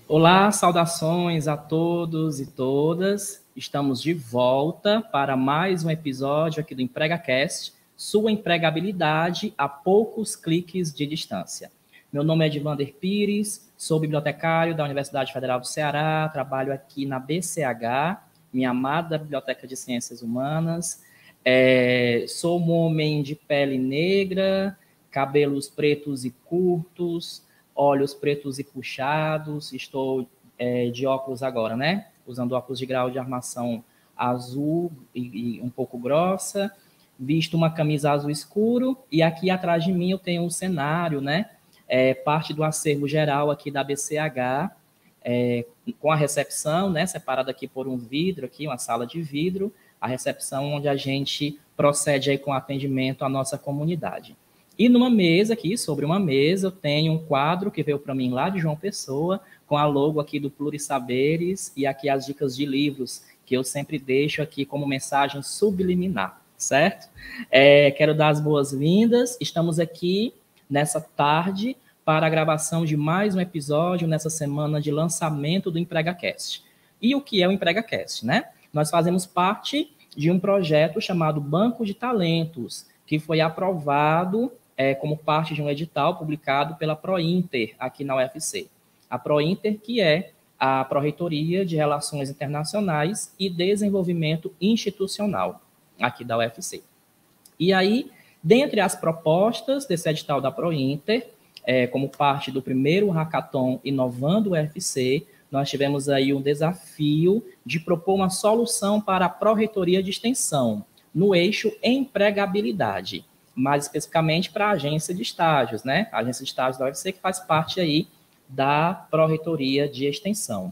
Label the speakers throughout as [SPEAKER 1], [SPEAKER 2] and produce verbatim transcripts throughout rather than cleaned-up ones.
[SPEAKER 1] Olá, saudações a todos e todas. Estamos de volta para mais um episódio aqui do EmpregaCast, sua empregabilidade a poucos cliques de distância. Meu nome é Edvander Pires, sou bibliotecário da Universidade Federal do Ceará, trabalho aqui na B C H, minha amada Biblioteca de Ciências Humanas. É, sou um homem de pele negra, cabelos pretos e curtos, olhos pretos e puxados, estou é, de óculos agora, né? Usando óculos de grau de armação azul e, e um pouco grossa, visto uma camisa azul escuro, e aqui atrás de mim eu tenho um cenário, né? É, parte do acervo geral aqui da B C H, é, com a recepção, né? Separada aqui por um vidro, aqui, uma sala de vidro, a recepção onde a gente procede aí com atendimento à nossa comunidade. E numa mesa aqui, sobre uma mesa, eu tenho um quadro que veio para mim lá de João Pessoa, com a logo aqui do Plurissaberes e aqui as dicas de livros, que eu sempre deixo aqui como mensagem subliminar, certo? É, quero dar as boas-vindas, estamos aqui nessa tarde para a gravação de mais um episódio nessa semana de lançamento do EmpregaCast. E o que é o EmpregaCast, né? Nós fazemos parte de um projeto chamado Banco de Talentos, que foi aprovado É, como parte de um edital publicado pela ProInter, aqui na U F C. A ProInter, que é a Pró-Reitoria de Relações Internacionais e Desenvolvimento Institucional, aqui da U F C. E aí, dentre as propostas desse edital da ProInter, é, como parte do primeiro Hackathon Inovando U F C, nós tivemos aí um desafio de propor uma solução para a Pró-Reitoria de Extensão, no eixo empregabilidade, mais especificamente para a agência de estágios, né? A agência de estágios da U F C, que faz parte aí da Pró-Reitoria de Extensão.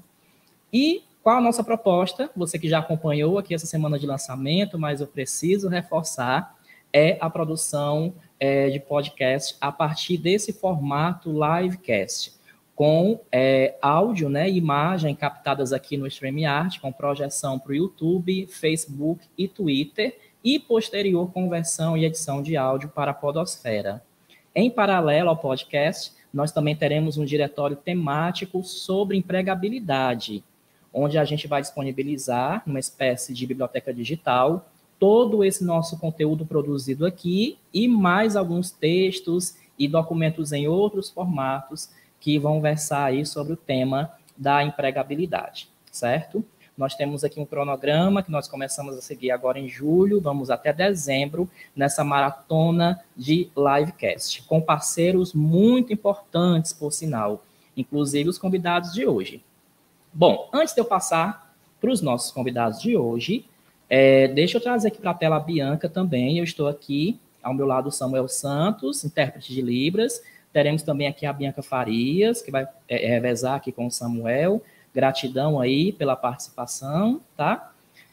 [SPEAKER 1] E qual a nossa proposta? Você que já acompanhou aqui essa semana de lançamento, mas eu preciso reforçar, é a produção é, de podcast a partir desse formato livecast, com é, áudio, né, e imagem captadas aqui no StreamYard, com projeção para o YouTube, Facebook e Twitter, e posterior conversão e edição de áudio para a podosfera. Em paralelo ao podcast, nós também teremos um diretório temático sobre empregabilidade, onde a gente vai disponibilizar, numa espécie de biblioteca digital, todo esse nosso conteúdo produzido aqui e mais alguns textos e documentos em outros formatos que vão versar aí sobre o tema da empregabilidade, certo? Nós temos aqui um cronograma que nós começamos a seguir agora em julho, vamos até dezembro, nessa maratona de livecast, com parceiros muito importantes, por sinal, inclusive os convidados de hoje. Bom, antes de eu passar para os nossos convidados de hoje, é, deixa eu trazer aqui para a tela a Bianca também. Eu estou aqui, ao meu lado, o Samuel Santos, intérprete de Libras. Teremos também aqui a Bianca Farias, que vai é, revezar aqui com o Samuel. Gratidão aí pela participação, tá?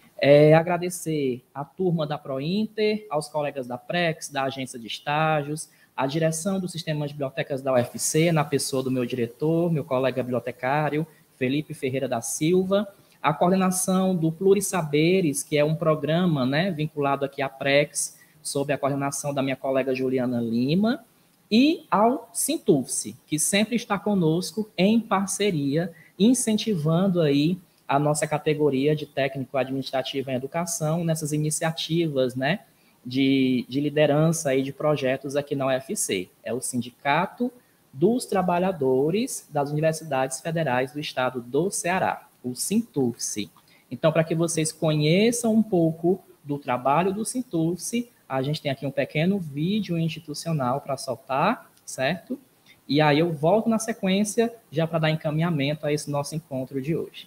[SPEAKER 1] É, agradecer à turma da ProInter, aos colegas da Prex, da Agência de Estágios, à direção do Sistema de Bibliotecas da U F C, na pessoa do meu diretor, meu colega bibliotecário, Felipe Ferreira da Silva, a coordenação do Plurissaberes, que é um programa, né, vinculado aqui à Prex, sob a coordenação da minha colega Juliana Lima, e ao Sintufse, que sempre está conosco em parceria, incentivando aí a nossa categoria de técnico administrativo em educação nessas iniciativas, né, de, de liderança aí de projetos aqui na U F C. É o Sindicato dos Trabalhadores das Universidades Federais do Estado do Ceará, o Sintufse. Então, para que vocês conheçam um pouco do trabalho do Sintufse, a gente tem aqui um pequeno vídeo institucional para soltar, certo? E aí eu volto na sequência já para dar encaminhamento a esse nosso encontro de hoje.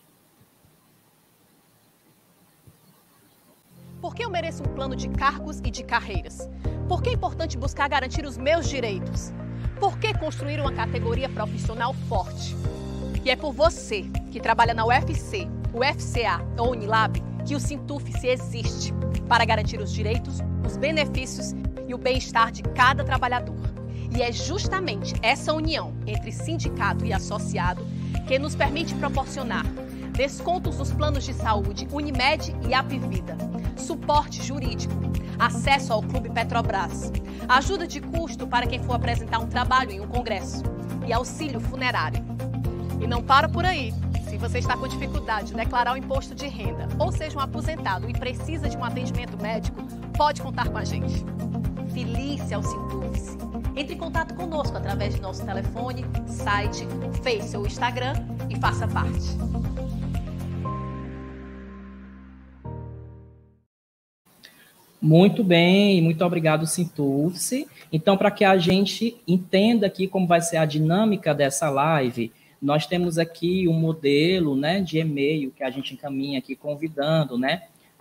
[SPEAKER 2] Por que eu mereço um plano de cargos e de carreiras? Por que é importante buscar garantir os meus direitos? Por que construir uma categoria profissional forte? E é por você que trabalha na U F C, U F C A ou Unilab que o Sintufse existe para garantir os direitos, os benefícios e o bem-estar de cada trabalhador. E é justamente essa união entre sindicato e associado que nos permite proporcionar descontos nos planos de saúde Unimed e Apvida, suporte jurídico, acesso ao Clube Petrobras, ajuda de custo para quem for apresentar um trabalho em um congresso e auxílio funerário. E não para por aí. Se você está com dificuldade de declarar o imposto de renda, ou seja, um aposentado e precisa de um atendimento médico, pode contar com a gente. Filie-se ao Sintuf-se. Entre em contato conosco através de nosso telefone, site, Face ou Instagram e faça parte.
[SPEAKER 1] Muito bem, muito obrigado, Sintuf-se. Então, para que a gente entenda aqui como vai ser a dinâmica dessa live, nós temos aqui um modelo, né, de e-mail que a gente encaminha aqui convidando, né,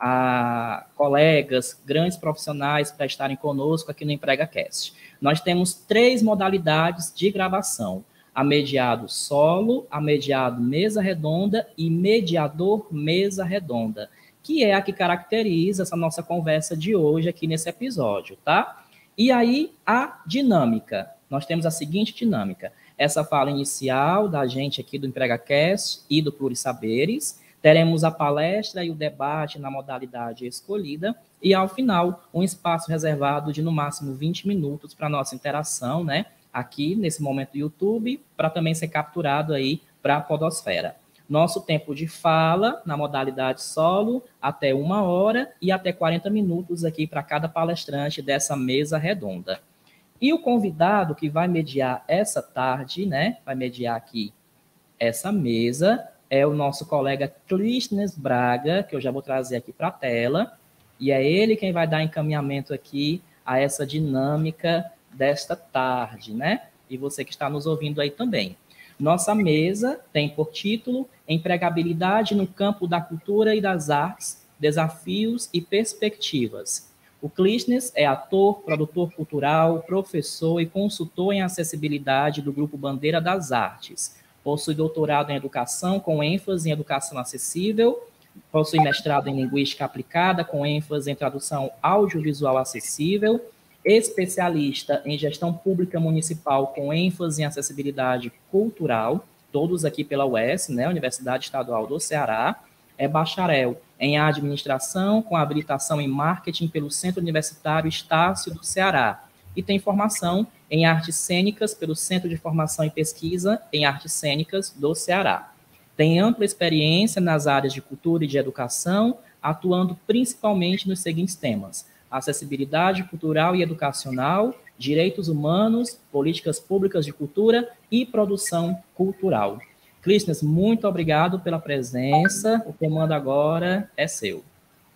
[SPEAKER 1] a colegas, grandes profissionais para estarem conosco aqui no EmpregaCast. Nós temos três modalidades de gravação: a mediado solo, a mediado mesa redonda e mediador mesa redonda, que é a que caracteriza essa nossa conversa de hoje aqui nesse episódio, tá? E aí, a dinâmica. Nós temos a seguinte dinâmica: essa fala inicial da gente aqui do EmpregaCast e do Plurisaberes, teremos a palestra e o debate na modalidade escolhida, e ao final, um espaço reservado de no máximo vinte minutos para nossa interação, né? Aqui, nesse momento do YouTube, para também ser capturado aí para a podosfera. Nosso tempo de fala, na modalidade solo, até uma hora e até quarenta minutos aqui para cada palestrante dessa mesa redonda. E o convidado que vai mediar essa tarde, né, vai mediar aqui essa mesa, é o nosso colega Clístenes Braga, que eu já vou trazer aqui para a tela, e é ele quem vai dar encaminhamento aqui a essa dinâmica desta tarde, né? E você que está nos ouvindo aí também. Nossa mesa tem por título Empregabilidade no campo da cultura e das artes, desafios e perspectivas. O Clístenes é ator, produtor cultural, professor e consultor em acessibilidade do Grupo Bandeira das Artes. Possui doutorado em educação com ênfase em educação acessível, possui mestrado em linguística aplicada com ênfase em tradução audiovisual acessível, especialista em gestão pública municipal com ênfase em acessibilidade cultural, todos aqui pela U E S, né, Universidade Estadual do Ceará. É bacharel em administração com habilitação em marketing pelo Centro Universitário Estácio do Ceará e tem formação em artes cênicas pelo Centro de Formação e Pesquisa em Artes Cênicas do Ceará. Tem ampla experiência nas áreas de cultura e de educação, atuando principalmente nos seguintes temas: acessibilidade cultural e educacional, direitos humanos, políticas públicas de cultura e produção cultural. Clístenes, muito obrigado pela presença. O comando agora é seu.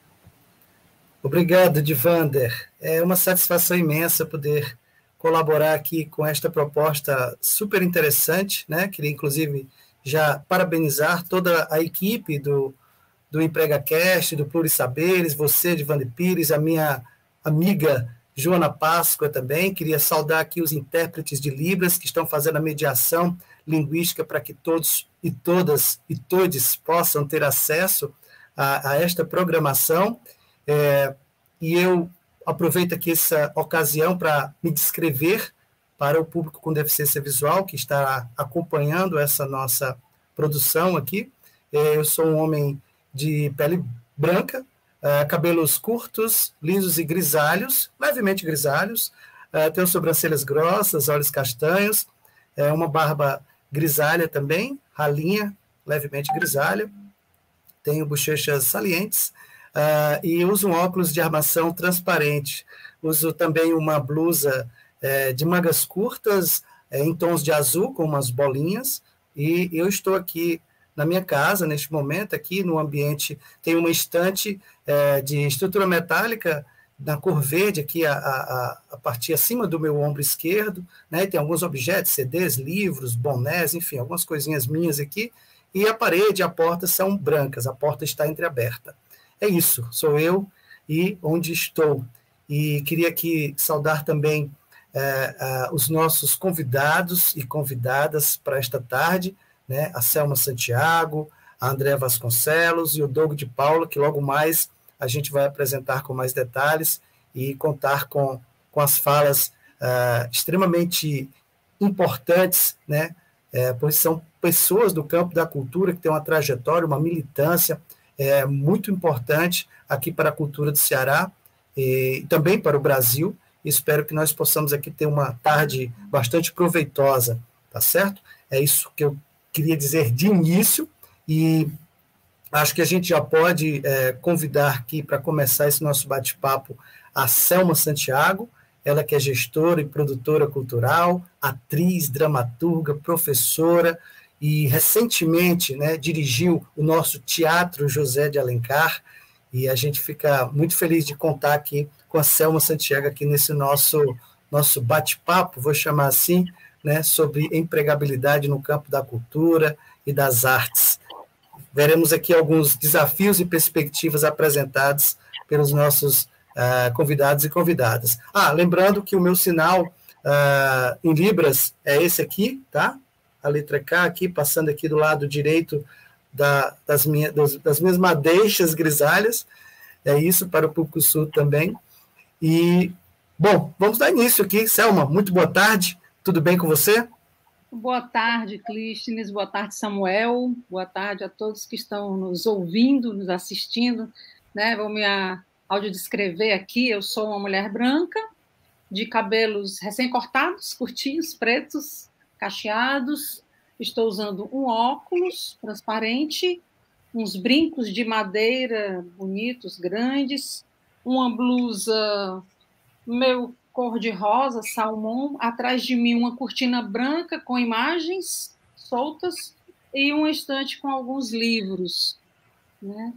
[SPEAKER 3] Obrigado, Divander. É uma satisfação imensa poder colaborar aqui com esta proposta super interessante, né? Queria, inclusive, já parabenizar toda a equipe do, do EmpregaCast, do Plurisaberes, você, Divander Pires, a minha amiga Joana Páscoa também. Queria saudar aqui os intérpretes de Libras que estão fazendo a mediação linguística para que todos e todas e todes possam ter acesso a, a esta programação. É, e eu aproveito aqui essa ocasião para me descrever para o público com deficiência visual que está acompanhando essa nossa produção aqui. É, eu sou um homem de pele branca, é, cabelos curtos, lisos e grisalhos, levemente grisalhos, é, tenho sobrancelhas grossas, olhos castanhos, é, uma barba grisalha também, ralinha, levemente grisalha, tenho bochechas salientes, uh, e uso um óculos de armação transparente. Uso também uma blusa é, de mangas curtas, é, em tons de azul, com umas bolinhas, e eu estou aqui na minha casa, neste momento, aqui no ambiente, tem uma estante é, de estrutura metálica, na cor verde, aqui a, a, a partir acima do meu ombro esquerdo, né, tem alguns objetos, C Ds, livros, bonés, enfim, algumas coisinhas minhas aqui, e a parede e a porta são brancas, a porta está entreaberta. É isso, sou eu e onde estou. E queria aqui saudar também é, é, os nossos convidados e convidadas para esta tarde, né, a Selma Santiago, a Andréa Vasconcelos e o Doug de Paula, que logo mais a gente vai apresentar com mais detalhes e contar com, com as falas uh, extremamente importantes, né? É, pois são pessoas do campo da cultura que têm uma trajetória, uma militância é, muito importante aqui para a cultura do Ceará e também para o Brasil. Espero que nós possamos aqui ter uma tarde bastante proveitosa, tá certo? É isso que eu queria dizer de início, e acho que a gente já pode é, convidar aqui para começar esse nosso bate-papo a Selma Santiago, ela que é gestora e produtora cultural, atriz, dramaturga, professora, e recentemente, né, dirigiu o nosso Teatro José de Alencar, e a gente fica muito feliz de contar aqui com a Selma Santiago aqui nesse nosso, nosso bate-papo, vou chamar assim, né, sobre empregabilidade no campo da cultura e das artes. Veremos aqui alguns desafios e perspectivas apresentados pelos nossos uh, convidados e convidadas. Ah, lembrando que o meu sinal uh, em Libras é esse aqui, tá? A letra K aqui, passando aqui do lado direito da, das, minha, das, das minhas madeixas grisalhas. É isso para o público sul também. E, bom, vamos dar início aqui. Selma, muito boa tarde. Tudo bem com você?
[SPEAKER 4] Boa tarde, Clístenes, boa tarde, Samuel, boa tarde a todos que estão nos ouvindo, nos assistindo, né? Vou me audiodescrever aqui, eu sou uma mulher branca, de cabelos recém-cortados, curtinhos, pretos, cacheados, estou usando um óculos transparente, uns brincos de madeira bonitos, grandes, uma blusa meio cor-de-rosa, salmão, atrás de mim uma cortina branca com imagens soltas e um estante com alguns livros. Né?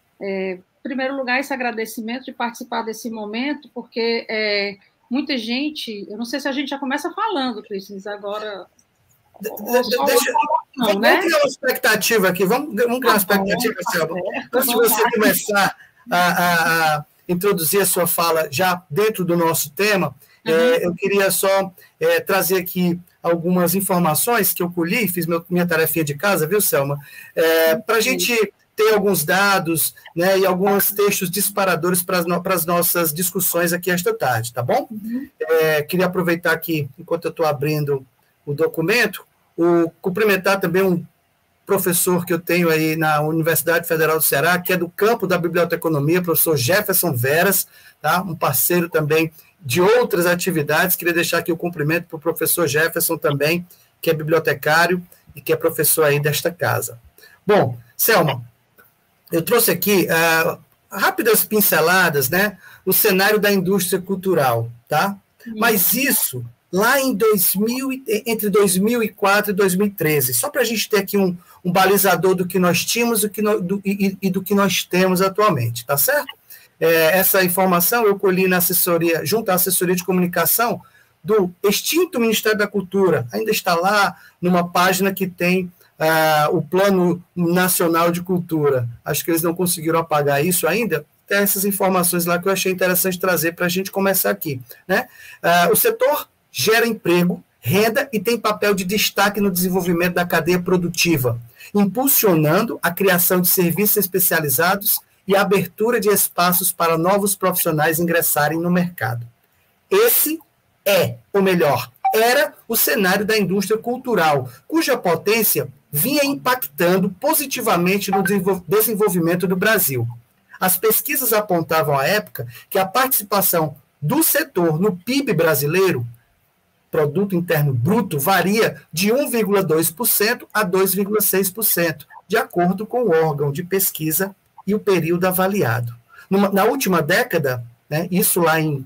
[SPEAKER 4] É, em primeiro lugar, esse agradecimento de participar desse momento, porque é, muita gente, eu não sei se a gente já começa falando, Cristina, agora...
[SPEAKER 3] De, de, deixa, não, vamos, né? criar uma expectativa aqui, vamos, vamos criar uma expectativa, ah, Selma. Antes de você começar a... a, a introduzir a sua fala já dentro do nosso tema, uhum. é, eu queria só é, trazer aqui algumas informações que eu colhi, fiz meu, minha tarefinha de casa, viu, Selma? É, para a gente ter alguns dados, né, e alguns textos disparadores para as no, nossas discussões aqui esta tarde, tá bom? Uhum. É, queria aproveitar aqui, enquanto eu estou abrindo o documento, o, cumprimentar também um professor que eu tenho aí na Universidade Federal do Ceará, que é do campo da biblioteconomia, professor Jefferson Veras, tá? Um parceiro também de outras atividades. Queria deixar aqui o cumprimento para o professor Jefferson também, que é bibliotecário e que é professor aí desta casa. Bom, Selma, eu trouxe aqui uh, rápidas pinceladas, né? O cenário da indústria cultural, tá? Sim. Mas isso... lá em dois mil, entre dois mil e quatro e dois mil e treze, só para a gente ter aqui um, um balizador do que nós tínhamos e, que no, do, e, e do que nós temos atualmente, tá certo? É, essa informação eu colhi na assessoria, junto à assessoria de comunicação do extinto Ministério da Cultura, ainda está lá numa página que tem ah, o Plano Nacional de Cultura, acho que eles não conseguiram apagar isso ainda. Tem essas informações lá que eu achei interessante trazer para a gente começar aqui, né? Ah, o setor gera emprego, renda e tem papel de destaque no desenvolvimento da cadeia produtiva, impulsionando a criação de serviços especializados e a abertura de espaços para novos profissionais ingressarem no mercado. Esse é, ou melhor, era o cenário da indústria cultural, cuja potência vinha impactando positivamente no desenvolvimento do Brasil. As pesquisas apontavam à época que a participação do setor no P I B brasileiro, Produto Interno Bruto, varia de um vírgula dois por cento a dois vírgula seis por cento, de acordo com o órgão de pesquisa e o período avaliado. Numa, na última década, né, isso lá em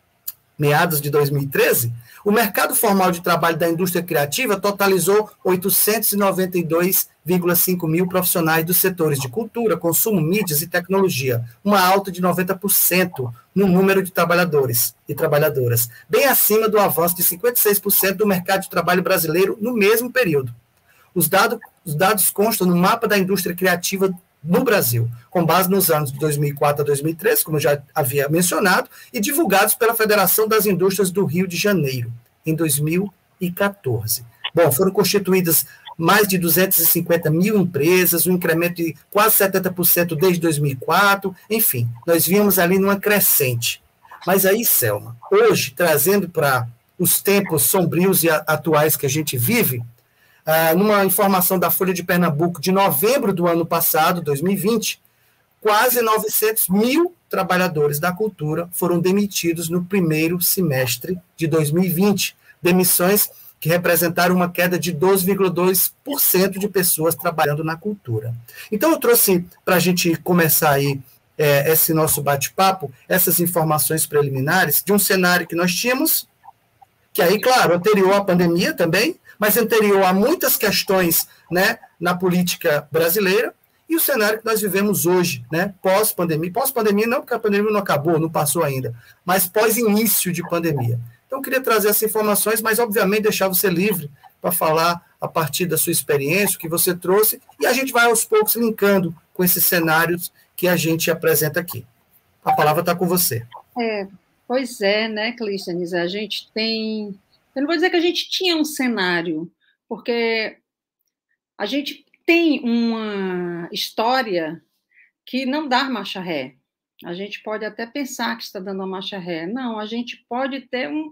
[SPEAKER 3] meados de dois mil e treze, o mercado formal de trabalho da indústria criativa totalizou oitocentos e noventa e dois vírgula cinco mil profissionais dos setores de cultura, consumo, mídias e tecnologia, uma alta de noventa por cento no número de trabalhadores e trabalhadoras, bem acima do avanço de cinquenta e seis por cento do mercado de trabalho brasileiro no mesmo período. Os, dado, os dados constam no mapa da indústria criativa no Brasil, com base nos anos de dois mil e quatro a dois mil e treze, como eu já havia mencionado, e divulgados pela Federação das Indústrias do Rio de Janeiro, em dois mil e quatorze. Bom, foram constituídas mais de duzentas e cinquenta mil empresas, um incremento de quase setenta por cento desde dois mil e quatro, enfim, nós vimos ali numa crescente. Mas aí, Selma, hoje, trazendo para os tempos sombrios e atuais que a gente vive, Uh, numa informação da Folha de Pernambuco de novembro do ano passado, dois mil e vinte, quase novecentos mil trabalhadores da cultura foram demitidos no primeiro semestre de dois mil e vinte. Demissões que representaram uma queda de doze vírgula dois por cento de pessoas trabalhando na cultura. Então, eu trouxe, para a gente começar aí é, esse nosso bate-papo, essas informações preliminares de um cenário que nós tínhamos, que aí, claro, anterior à pandemia também, mas anterior a muitas questões, né, na política brasileira, e o cenário que nós vivemos hoje, né, pós-pandemia. Pós-pandemia não, porque a pandemia não acabou, não passou ainda, mas pós-início de pandemia. Então, eu queria trazer essas informações, mas, obviamente, deixar você livre para falar a partir da sua experiência, o que você trouxe, e a gente vai, aos poucos, linkando com esses cenários que a gente apresenta aqui. A palavra está com você.
[SPEAKER 4] É, pois é, né, Clístenes? A gente tem... Eu não vou dizer que a gente tinha um cenário, porque a gente tem uma história que não dá marcha ré. A gente pode até pensar que está dando uma marcha ré. Não, a gente pode ter um,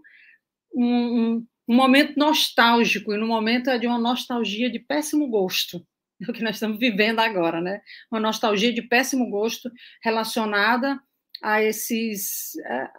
[SPEAKER 4] um, um momento nostálgico, e no momento é de uma nostalgia de péssimo gosto, é o que nós estamos vivendo agora, né? Uma nostalgia de péssimo gosto relacionada a esses,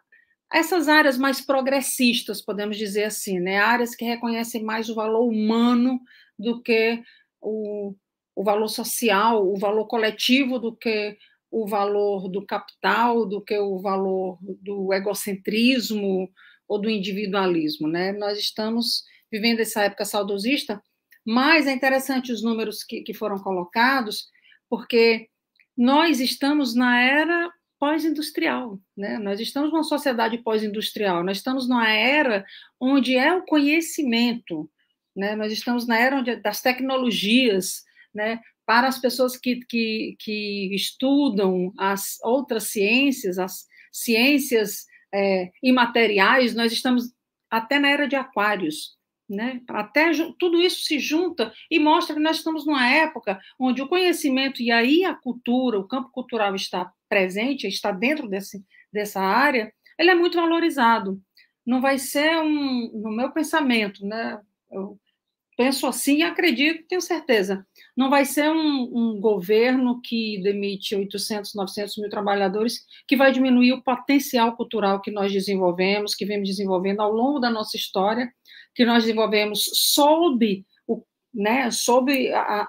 [SPEAKER 4] a essas áreas mais progressistas, podemos dizer assim, né? Áreas que reconhecem mais o valor humano do que o, o valor social, o valor coletivo do que o valor do capital, do que o valor do egocentrismo ou do individualismo, né? Nós estamos vivendo essa época saudosista, mas é interessante os números que, que foram colocados, porque nós estamos na era pós-industrial, né? Nós estamos numa sociedade pós-industrial, nós estamos numa era onde é o conhecimento, né? Nós estamos na era onde, das tecnologias, né? Para as pessoas que, que, que estudam as outras ciências, as ciências é, imateriais, nós estamos até na era de aquários, né? Até tudo isso se junta e mostra que nós estamos numa época onde o conhecimento e aí a cultura, o campo cultural está presente, está dentro desse, dessa área, ele é muito valorizado. Não vai ser um, no meu pensamento, né? Eu penso assim e acredito, tenho certeza, não vai ser um, um governo que demite oitocentos, novecentos mil trabalhadores que vai diminuir o potencial cultural que nós desenvolvemos, que vemos desenvolvendo ao longo da nossa história, que nós desenvolvemos sob, o, né, sob a, a,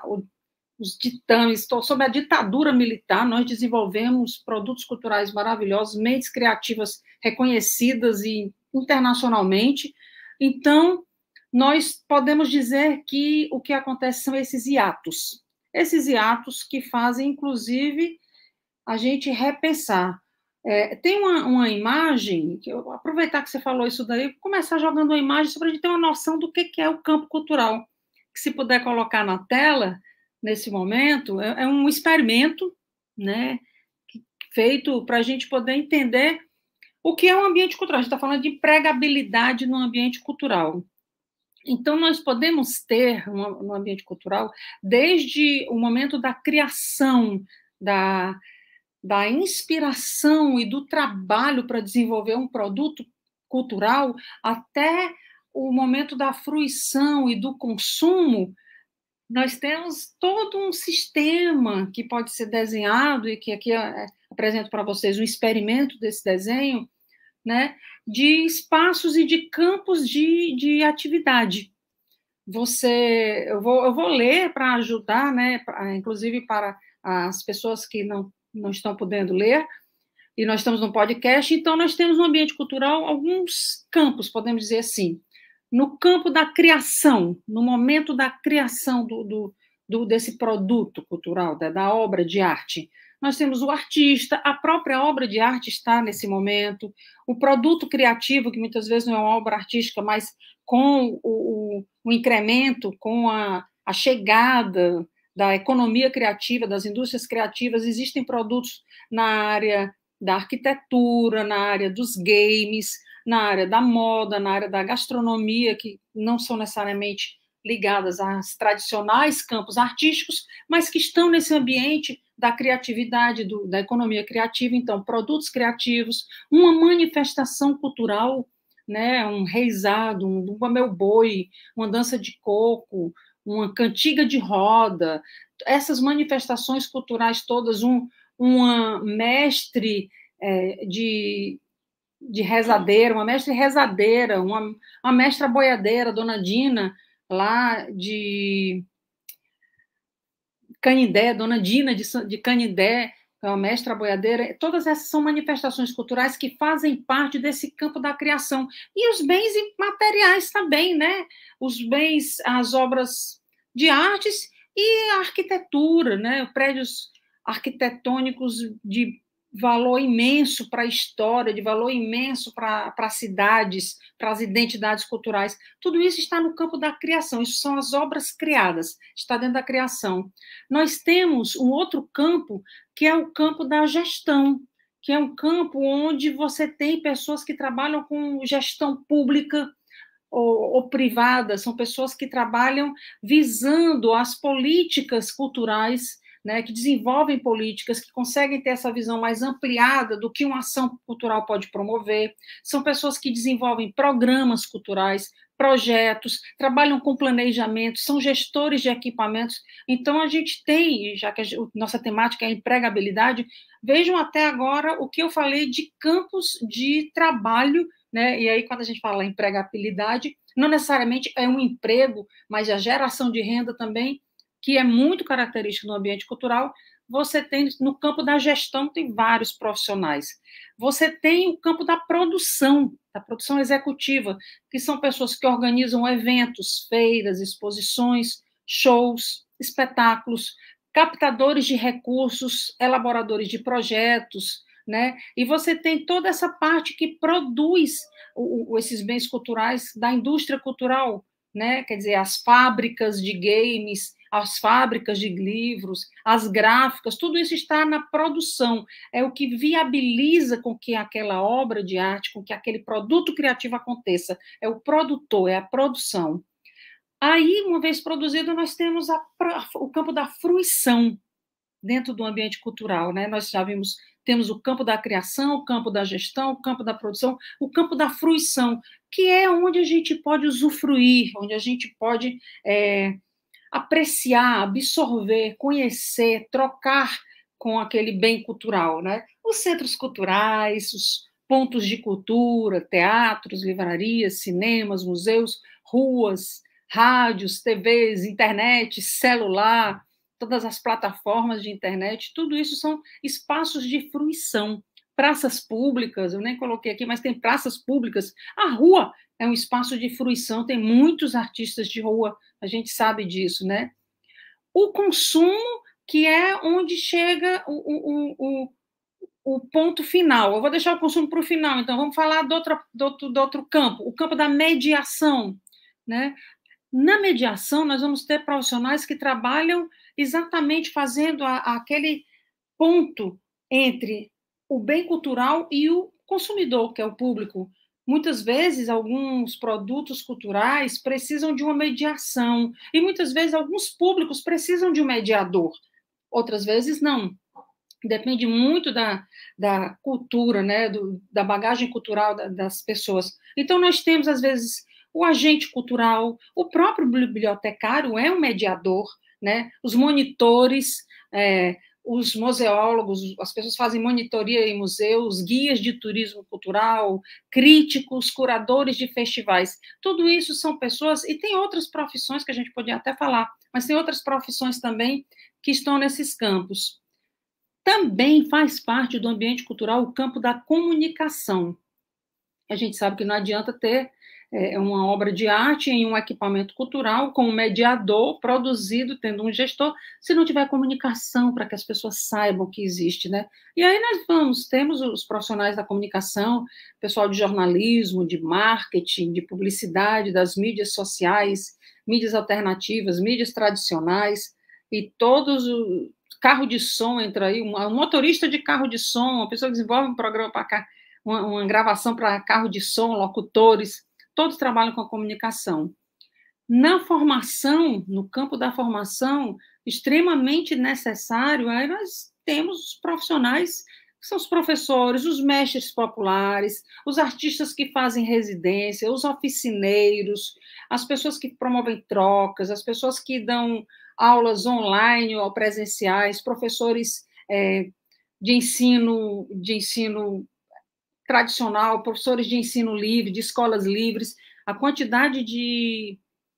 [SPEAKER 4] os ditames, sob a ditadura militar, nós desenvolvemos produtos culturais maravilhosos, mentes criativas reconhecidas e internacionalmente. Então, nós podemos dizer que o que acontece são esses hiatos, esses hiatos que fazem, inclusive, a gente repensar. É, tem uma, uma imagem, que eu aproveitar que você falou isso daí, vou começar jogando uma imagem só para a gente ter uma noção do que, que é o campo cultural, que se puder colocar na tela, nesse momento, é, é um experimento, né, feito para a gente poder entender o que é um ambiente cultural. A gente está falando de empregabilidade no ambiente cultural. Então, nós podemos ter um, um ambiente cultural desde o momento da criação, da, da inspiração e do trabalho para desenvolver um produto cultural, até o momento da fruição e do consumo. Nós temos todo um sistema que pode ser desenhado e que aqui é, apresento para vocês um experimento desse desenho, né, de espaços e de campos de, de atividade. Você, eu vou, eu vou ler para ajudar, né, pra, inclusive para as pessoas que não, não estão podendo ler, e nós estamos no podcast, então nós temos no ambiente cultural alguns campos, podemos dizer assim. No campo da criação, no momento da criação do, do, do, desse produto cultural, da, da obra de arte, nós temos o artista, a própria obra de arte está nesse momento, o produto criativo, que muitas vezes não é uma obra artística, mas com o, o, o incremento, com a, a chegada da economia criativa, das indústrias criativas, existem produtos na área da arquitetura, na área dos games, na área da moda, na área da gastronomia, que não são necessariamente ligadas aos tradicionais campos artísticos, mas que estão nesse ambiente da criatividade, do, da economia criativa. Então, produtos criativos, uma manifestação cultural, né, um reizado, um bumba meu boi, uma dança de coco, uma cantiga de roda, essas manifestações culturais todas, um uma mestre é, de de rezadeira, uma mestre rezadeira, uma, uma mestra boiadeira, Dona Dina, lá de Canindé, Dona Dina de, de Canindé, é uma mestra boiadeira. Todas essas são manifestações culturais que fazem parte desse campo da criação. E os bens materiais também, né? Os bens, as obras de artes e a arquitetura, né? Prédios arquitetônicos de valor imenso para a história, de valor imenso para, para as cidades, para as identidades culturais. Tudo isso está no campo da criação, isso são as obras criadas, está dentro da criação. Nós temos um outro campo, que é o campo da gestão, que é um campo onde você tem pessoas que trabalham com gestão pública ou, ou privada, são pessoas que trabalham visando as políticas culturais, né, que desenvolvem políticas, que conseguem ter essa visão mais ampliada do que uma ação cultural pode promover. São pessoas que desenvolvem programas culturais, projetos, trabalham com planejamento, são gestores de equipamentos. Então, a gente tem, já que a nossa temática é empregabilidade, vejam até agora o que eu falei de campos de trabalho, né? E aí, quando a gente fala empregabilidade, não necessariamente é um emprego, mas a geração de renda também, que é muito característico no ambiente cultural. Você tem, no campo da gestão, tem vários profissionais. Você tem o campo da produção, da produção executiva, que são pessoas que organizam eventos, feiras, exposições, shows, espetáculos, captadores de recursos, elaboradores de projetos, né? E você tem toda essa parte que produz o, o, esses bens culturais da indústria cultural, né? Quer dizer, as fábricas de games, as fábricas de livros, as gráficas, tudo isso está na produção, é o que viabiliza com que aquela obra de arte, com que aquele produto criativo aconteça, é o produtor, é a produção. Aí, uma vez produzido, nós temos a, o campo da fruição dentro do ambiente cultural, né? Nós já vimos, temos o campo da criação, o campo da gestão, o campo da produção, o campo da fruição, que é onde a gente pode usufruir, onde a gente pode é, apreciar, absorver, conhecer, trocar com aquele bem cultural, né? Os centros culturais, os pontos de cultura, teatros, livrarias, cinemas, museus, ruas, rádios, T Vs, internet, celular, todas as plataformas de internet, tudo isso são espaços de fruição. Praças públicas, eu nem coloquei aqui, mas tem praças públicas. A rua é um espaço de fruição, tem muitos artistas de rua, a gente sabe disso, né? O consumo, que é onde chega o, o, o, o ponto final. Eu vou deixar o consumo para o final, então vamos falar do outro, do, outro, do outro campo, o campo da mediação, né? Na mediação, nós vamos ter profissionais que trabalham exatamente fazendo a, a aquele ponto entre o bem cultural e o consumidor, que é o público. Muitas vezes, alguns produtos culturais precisam de uma mediação, e muitas vezes alguns públicos precisam de um mediador, outras vezes não. Depende muito da, da cultura, né, do, da bagagem cultural da, das pessoas. Então, nós temos, às vezes, o agente cultural, o próprio bibliotecário é um mediador, né, os monitores, é, os museólogos, as pessoas fazem monitoria em museus, guias de turismo cultural, críticos, curadores de festivais, tudo isso são pessoas, e tem outras profissões que a gente podia até falar, mas tem outras profissões também que estão nesses campos. Também faz parte do ambiente cultural o campo da comunicação. A gente sabe que não adianta ter é, uma obra de arte em um equipamento cultural com um mediador produzido, tendo um gestor, se não tiver comunicação para que as pessoas saibam que existe, né? E aí nós vamos, temos os profissionais da comunicação, pessoal de jornalismo, de marketing, de publicidade, das mídias sociais, mídias alternativas, mídias tradicionais, e todos os carro de som entra aí, um motorista de carro de som, uma pessoa que desenvolve um programa para cá, uma, uma gravação para carro de som, locutores, todos trabalham com a comunicação. Na formação, no campo da formação, extremamente necessário, aí nós temos os profissionais, que são os professores, os mestres populares, os artistas que fazem residência, os oficineiros, as pessoas que promovem trocas, as pessoas que dão aulas online ou presenciais, professores é, de ensino, de ensino tradicional, professores de ensino livre, de escolas livres, a quantidade de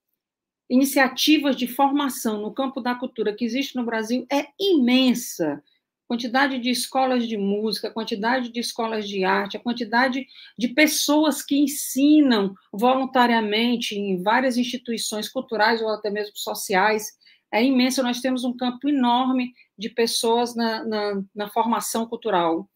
[SPEAKER 4] iniciativas de formação no campo da cultura que existe no Brasil é imensa. A quantidade de escolas de música, a quantidade de escolas de arte, a quantidade de pessoas que ensinam voluntariamente em várias instituições culturais ou até mesmo sociais é imensa. Nós temos um campo enorme de pessoas na, na, na formação cultural.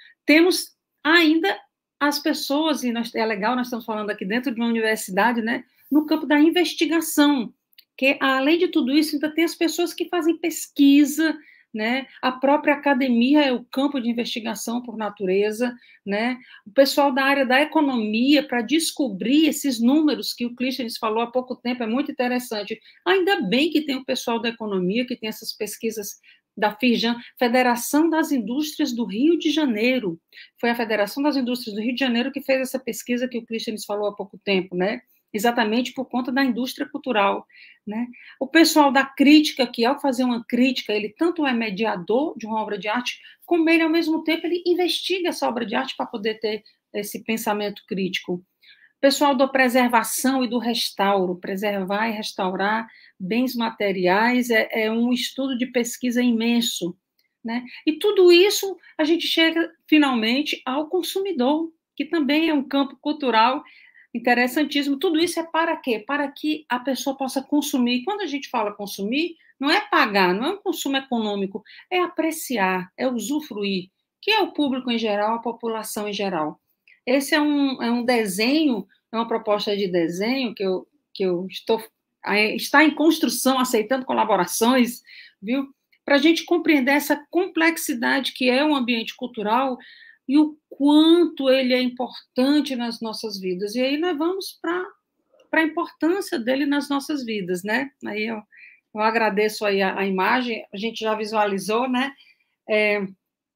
[SPEAKER 4] Temos ainda as pessoas, e nós, é legal, nós estamos falando aqui dentro de uma universidade, né, no campo da investigação, que, além de tudo isso, ainda tem as pessoas que fazem pesquisa, né, a própria academia é o campo de investigação por natureza, né, o pessoal da área da economia, para descobrir esses números que o Clístenes falou há pouco tempo, é muito interessante. Ainda bem que tem o pessoal da economia, que tem essas pesquisas da FIRJAN, Federação das Indústrias do Rio de Janeiro. Foi a Federação das Indústrias do Rio de Janeiro que fez essa pesquisa que o Clístenes falou há pouco tempo, né? Exatamente por conta da indústria cultural, né? O pessoal da crítica, que ao fazer uma crítica, ele tanto é mediador de uma obra de arte, como ele, ao mesmo tempo, ele investiga essa obra de arte para poder ter esse pensamento crítico. Pessoal da preservação e do restauro, preservar e restaurar bens materiais é, é um estudo de pesquisa imenso, né? E tudo isso a gente chega finalmente ao consumidor, que também é um campo cultural interessantíssimo. Tudo isso é para quê? Para que a pessoa possa consumir. Quando a gente fala consumir, não é pagar, não é um consumo econômico, é apreciar, é usufruir, que é o público em geral, a população em geral. Esse é um, é um desenho, é uma proposta de desenho que eu, que eu estou está em construção, aceitando colaborações, viu? Para a gente compreender essa complexidade que é um ambiente cultural e o quanto ele é importante nas nossas vidas. E aí nós vamos para a importância dele nas nossas vidas, né? Aí eu, eu agradeço aí a, a imagem, a gente já visualizou, né? É,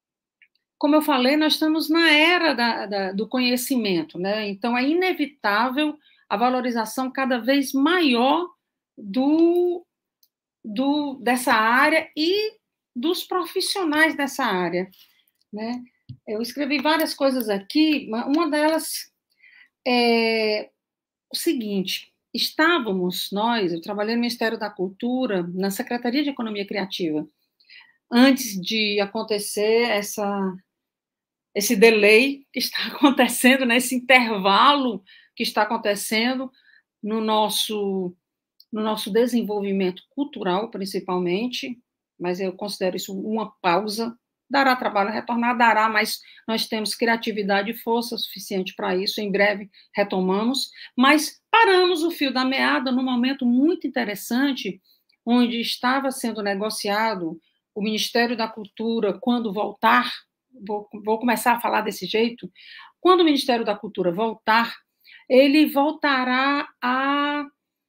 [SPEAKER 4] como eu falei, nós estamos na era da, da, do conhecimento, né? Então é inevitável a valorização cada vez maior do, do, dessa área e dos profissionais dessa área, né? Eu escrevi várias coisas aqui, uma delas é o seguinte: estávamos nós, eu trabalhei no Ministério da Cultura, na Secretaria de Economia Criativa, antes de acontecer essa, esse delay que está acontecendo, né, esse intervalo que está acontecendo no nosso, no nosso desenvolvimento cultural, principalmente, mas eu considero isso uma pausa. Dará trabalho retornar, dará, mas nós temos criatividade e força suficiente para isso, em breve retomamos, mas paramos o fio da meada num momento muito interessante, onde estava sendo negociado o Ministério da Cultura, quando voltar, vou, vou começar a falar desse jeito, quando o Ministério da Cultura voltar, ele voltará a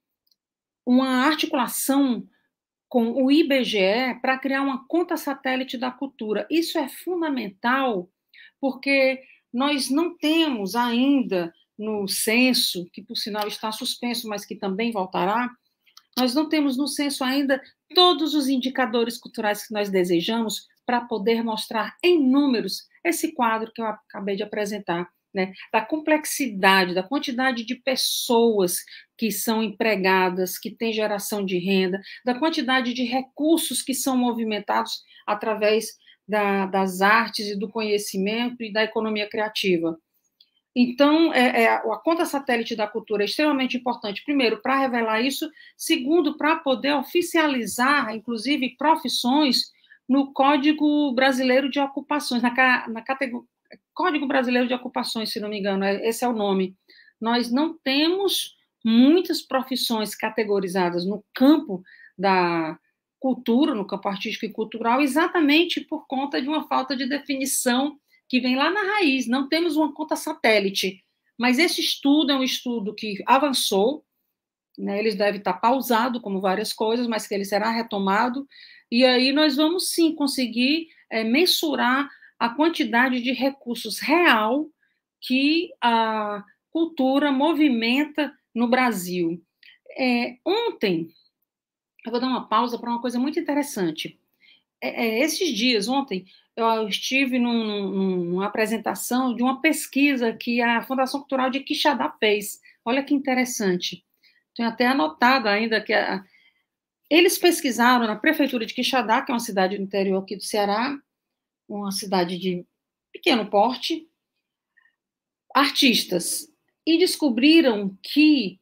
[SPEAKER 4] uma articulação com o I B G E para criar uma conta satélite da cultura. Isso é fundamental, porque nós não temos ainda no censo, que por sinal está suspenso, mas que também voltará, nós não temos no censo ainda todos os indicadores culturais que nós desejamos para poder mostrar em números esse quadro que eu acabei de apresentar, né, da complexidade, da quantidade de pessoas que são empregadas, que têm geração de renda, da quantidade de recursos que são movimentados através da, das artes e do conhecimento e da economia criativa. Então, é, é, a conta satélite da cultura é extremamente importante, primeiro, para revelar isso, segundo, para poder oficializar, inclusive, profissões no Código Brasileiro de Ocupações, na, na categoria Código Brasileiro de Ocupações, se não me engano, esse é o nome. Nós não temos muitas profissões categorizadas no campo da cultura, no campo artístico e cultural, exatamente por conta de uma falta de definição que vem lá na raiz. Não temos uma conta satélite, mas esse estudo é um estudo que avançou, né, ele deve estar pausado, como várias coisas, mas que ele será retomado, e aí nós vamos sim conseguir é, mensurar a quantidade de recursos real que a cultura movimenta no Brasil. É, ontem, eu vou dar uma pausa para uma coisa muito interessante. é, é, esses dias, ontem, eu estive num, num, numa apresentação de uma pesquisa que a Fundação Cultural de Quixadá fez. Olha que interessante. Tenho até anotado ainda que a, eles pesquisaram na prefeitura de Quixadá, que é uma cidade do interior aqui do Ceará, uma cidade de pequeno porte, artistas, e descobriram que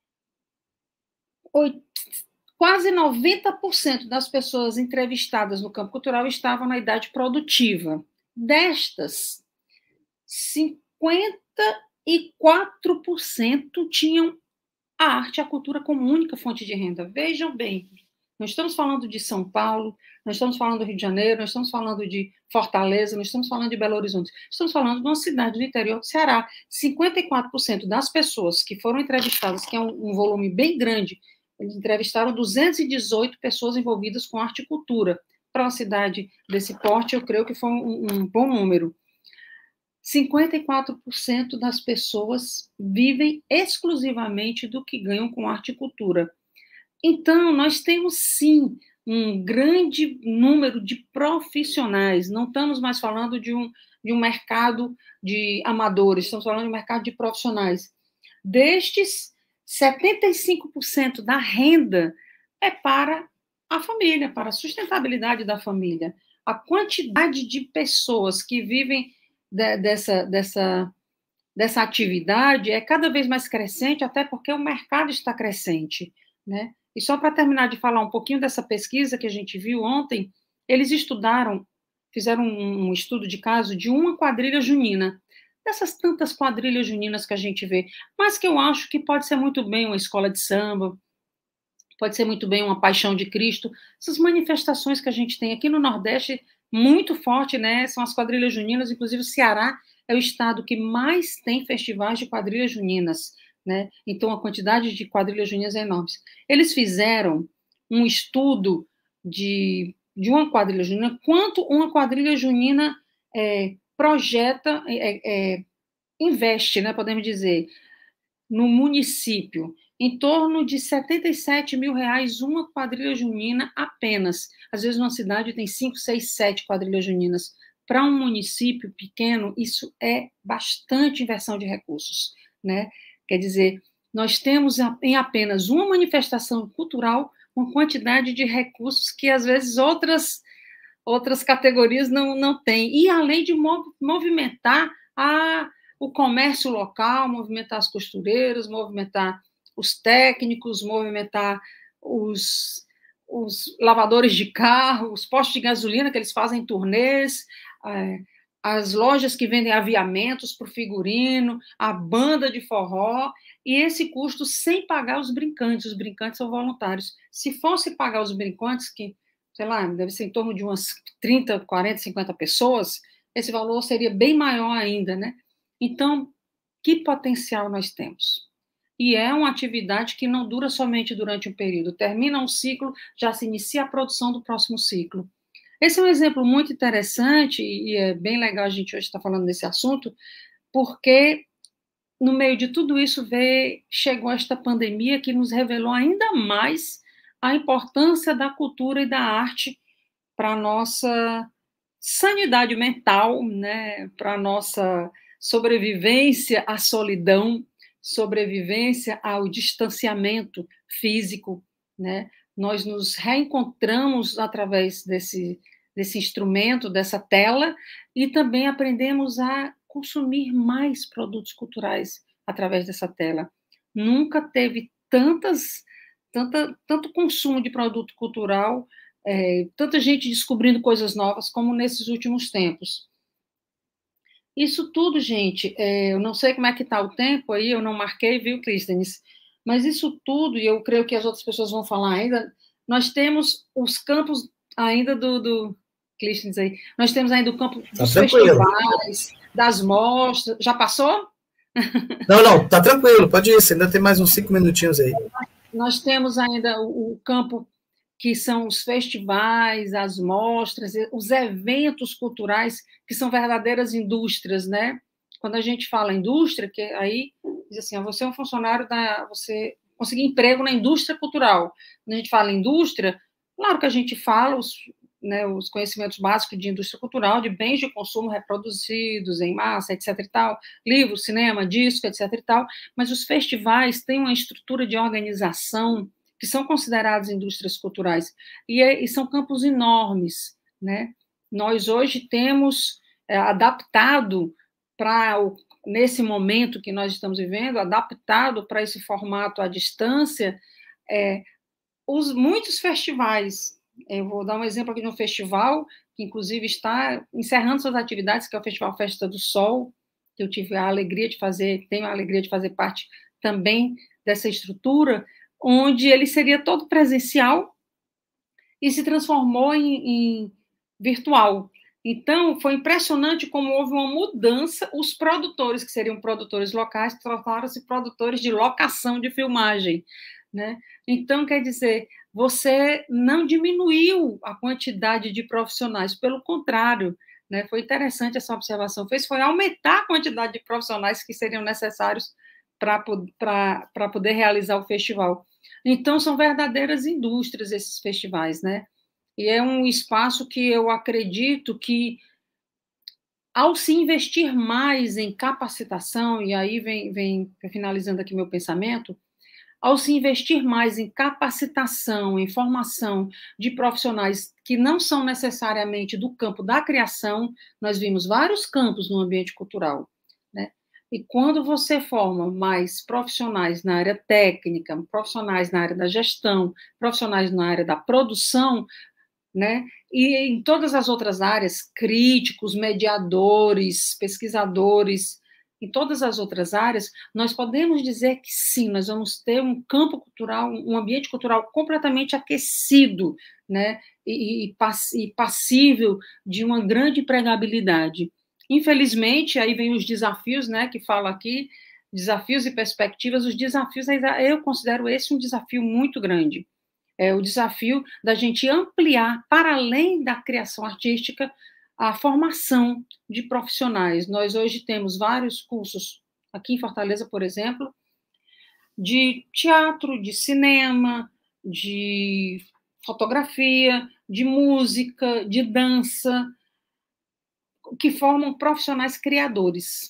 [SPEAKER 4] quase noventa por cento das pessoas entrevistadas no campo cultural estavam na idade produtiva. Destas, cinquenta e quatro por cento tinham a arte e a cultura como única fonte de renda. Vejam bem, nós estamos falando de São Paulo, nós estamos falando do Rio de Janeiro, nós estamos falando de Fortaleza, nós estamos falando de Belo Horizonte, estamos falando de uma cidade do interior do Ceará. cinquenta e quatro por cento das pessoas que foram entrevistadas, que é um, um volume bem grande, eles entrevistaram duzentas e dezoito pessoas envolvidas com arte e cultura. Para uma cidade desse porte, eu creio que foi um, um bom número. cinquenta e quatro por cento das pessoas vivem exclusivamente do que ganham com arte e cultura. Então, nós temos, sim, um grande número de profissionais. Não estamos mais falando de um, de um mercado de amadores, estamos falando de um mercado de profissionais. Destes, setenta e cinco por cento da renda é para a família, para a sustentabilidade da família. A quantidade de pessoas que vivem de, dessa, dessa, dessa atividade é cada vez mais crescente, até porque o mercado está crescente, né? E só para terminar de falar um pouquinho dessa pesquisa que a gente viu ontem, eles estudaram, fizeram um, um estudo de caso de uma quadrilha junina, dessas tantas quadrilhas juninas que a gente vê, mas que eu acho que pode ser muito bem uma escola de samba, pode ser muito bem uma Paixão de Cristo, essas manifestações que a gente tem aqui no Nordeste, muito forte, né, são as quadrilhas juninas, inclusive o Ceará é o estado que mais tem festivais de quadrilhas juninas, né, então a quantidade de quadrilhas juninas é enorme. Eles fizeram um estudo de, de uma quadrilha junina, quanto uma quadrilha junina é, projeta, é, é, investe, né, podemos dizer, no município, em torno de setenta e sete mil reais uma quadrilha junina apenas. Às vezes, uma cidade tem cinco, seis, sete quadrilhas juninas. Para um município pequeno, isso é bastante inversão de recursos, né? Quer dizer, nós temos em apenas uma manifestação cultural uma quantidade de recursos que, às vezes, outras, outras categorias não, não têm. E, além de movimentar a, o comércio local, movimentar as costureiras, movimentar os técnicos, movimentar os, os lavadores de carro, os postos de gasolina que eles fazem turnês, é, as lojas que vendem aviamentos para o figurino, a banda de forró, e esse custo sem pagar os brincantes. Os brincantes são voluntários. Se fosse pagar os brincantes, que, sei lá, deve ser em torno de umas trinta, quarenta, cinquenta pessoas, esse valor seria bem maior ainda, né? Então, que potencial nós temos? E é uma atividade que não dura somente durante um período. Termina um ciclo, já se inicia a produção do próximo ciclo. Esse é um exemplo muito interessante, e é bem legal a gente hoje estar falando desse assunto, porque no meio de tudo isso veio, chegou esta pandemia que nos revelou ainda mais a importância da cultura e da arte para a nossa sanidade mental, né? Para a nossa sobrevivência à solidão, sobrevivência ao distanciamento físico, né? Nós nos reencontramos através desse, desse instrumento, dessa tela, e também aprendemos a consumir mais produtos culturais através dessa tela. Nunca teve tantas, tanta, tanto consumo de produto cultural, é, tanta gente descobrindo coisas novas como nesses últimos tempos. Isso tudo, gente, é, eu não sei como é que está o tempo aí, eu não marquei, viu, Clístenes? Mas isso tudo, e eu creio que as outras pessoas vão falar ainda, nós temos os campos ainda do, do Clístenes aí, nós temos ainda o campo dos tá festivais, das mostras, já passou?
[SPEAKER 3] Não, não, tá tranquilo, pode ir, você ainda tem mais uns cinco minutinhos aí.
[SPEAKER 4] Nós temos ainda o, o campo que são os festivais, as mostras, os eventos culturais, que são verdadeiras indústrias, né? Quando a gente fala indústria, que aí diz assim, você é um funcionário da, você conseguir emprego na indústria cultural. Quando a gente fala indústria, claro que a gente fala os, né, os conhecimentos básicos de indústria cultural, de bens de consumo reproduzidos em massa, etc e tal, livro, cinema, disco, etc e tal, mas os festivais têm uma estrutura de organização que são considerados indústrias culturais, e, é, e são campos enormes, né? Nós hoje temos é, adaptado para, nesse momento que nós estamos vivendo, adaptado para esse formato à distância, é, os muitos festivais. Eu vou dar um exemplo aqui de um festival que, inclusive, está encerrando suas atividades, que é o Festival Festa do Sol, que eu tive a alegria de fazer, tenho a alegria de fazer parte também dessa estrutura, onde ele seria todo presencial e se transformou em, em virtual. Então, foi impressionante como houve uma mudança, os produtores, que seriam produtores locais, tornaram-se produtores de locação de filmagem, né? Então, quer dizer, você não diminuiu a quantidade de profissionais, pelo contrário, né? Foi interessante essa observação, fez foi aumentar a quantidade de profissionais que seriam necessários para poder realizar o festival. Então, são verdadeiras indústrias esses festivais, né? E é um espaço que eu acredito que, ao se investir mais em capacitação, e aí vem, vem finalizando aqui meu pensamento, ao se investir mais em capacitação, em formação de profissionais que não são necessariamente do campo da criação, nós vimos vários campos no ambiente cultural, né? E quando você forma mais profissionais na área técnica, profissionais na área da gestão, profissionais na área da produção, né? E em todas as outras áreas, críticos, mediadores, pesquisadores, em todas as outras áreas, nós podemos dizer que sim, nós vamos ter um campo cultural, um ambiente cultural completamente aquecido, né? E, e, e passível de uma grande empregabilidade. Infelizmente, aí vem os desafios, né, que fala aqui, desafios e perspectivas. Os desafios, eu considero esse um desafio muito grande. É o desafio da gente ampliar, para além da criação artística, a formação de profissionais. Nós hoje temos vários cursos, aqui em Fortaleza, por exemplo, de teatro, de cinema, de fotografia, de música, de dança, que formam profissionais criadores.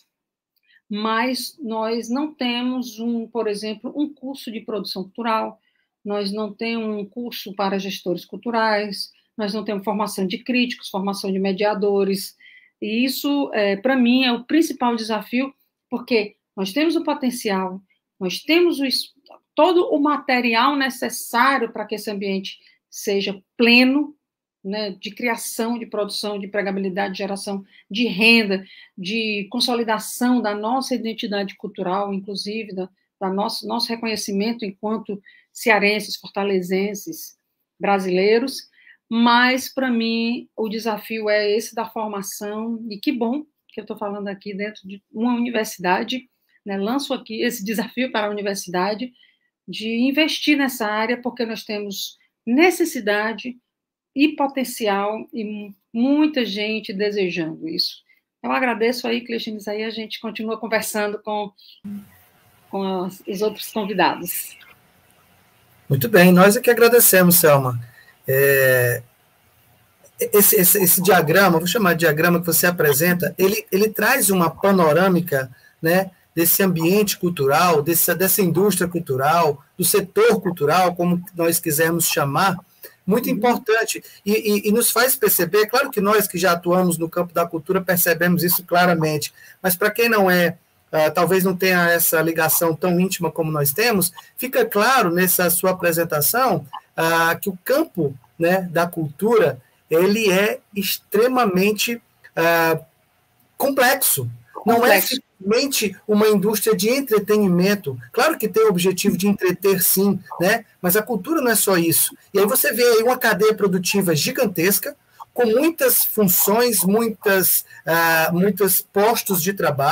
[SPEAKER 4] Mas nós não temos, um, por exemplo, um curso de produção cultural, nós não temos um curso para gestores culturais, nós não temos formação de críticos, formação de mediadores, e isso, é, para mim, é o principal desafio, porque nós temos o potencial, nós temos o, todo o material necessário para que esse ambiente seja pleno, né, de criação, de produção, de empregabilidade, de geração de renda, de consolidação da nossa identidade cultural, inclusive, da, da nosso, nosso reconhecimento enquanto cearenses, fortalezenses, brasileiros. Mas, para mim, o desafio é esse da formação, e que bom que eu estou falando aqui dentro de uma universidade, né, lanço aqui esse desafio para a universidade de investir nessa área, porque nós temos necessidade e potencial, e muita gente desejando isso. Eu agradeço aí, Cleistines, aí a gente continua conversando com, com as, os outros convidados.
[SPEAKER 3] Muito bem, nós é que agradecemos, Selma. É, esse, esse, esse diagrama, vou chamar de diagrama que você apresenta, ele, ele traz uma panorâmica, né, desse ambiente cultural, desse, dessa indústria cultural, do setor cultural, como nós quisermos chamar, muito importante, e, e, e nos faz perceber, claro que nós que já atuamos no campo da cultura percebemos isso claramente, mas para quem não é, uh, talvez não tenha essa ligação tão íntima como nós temos, fica claro nessa sua apresentação uh, que o campo, né, da cultura, ele é extremamente uh, complexo, não complexo. É simplesmente uma indústria de entretenimento. Claro que tem o objetivo de entreter, sim, né? Mas a cultura não é só isso. E aí você vê aí uma cadeia produtiva gigantesca, com muitas funções, muitas, uh, muitos postos de trabalho.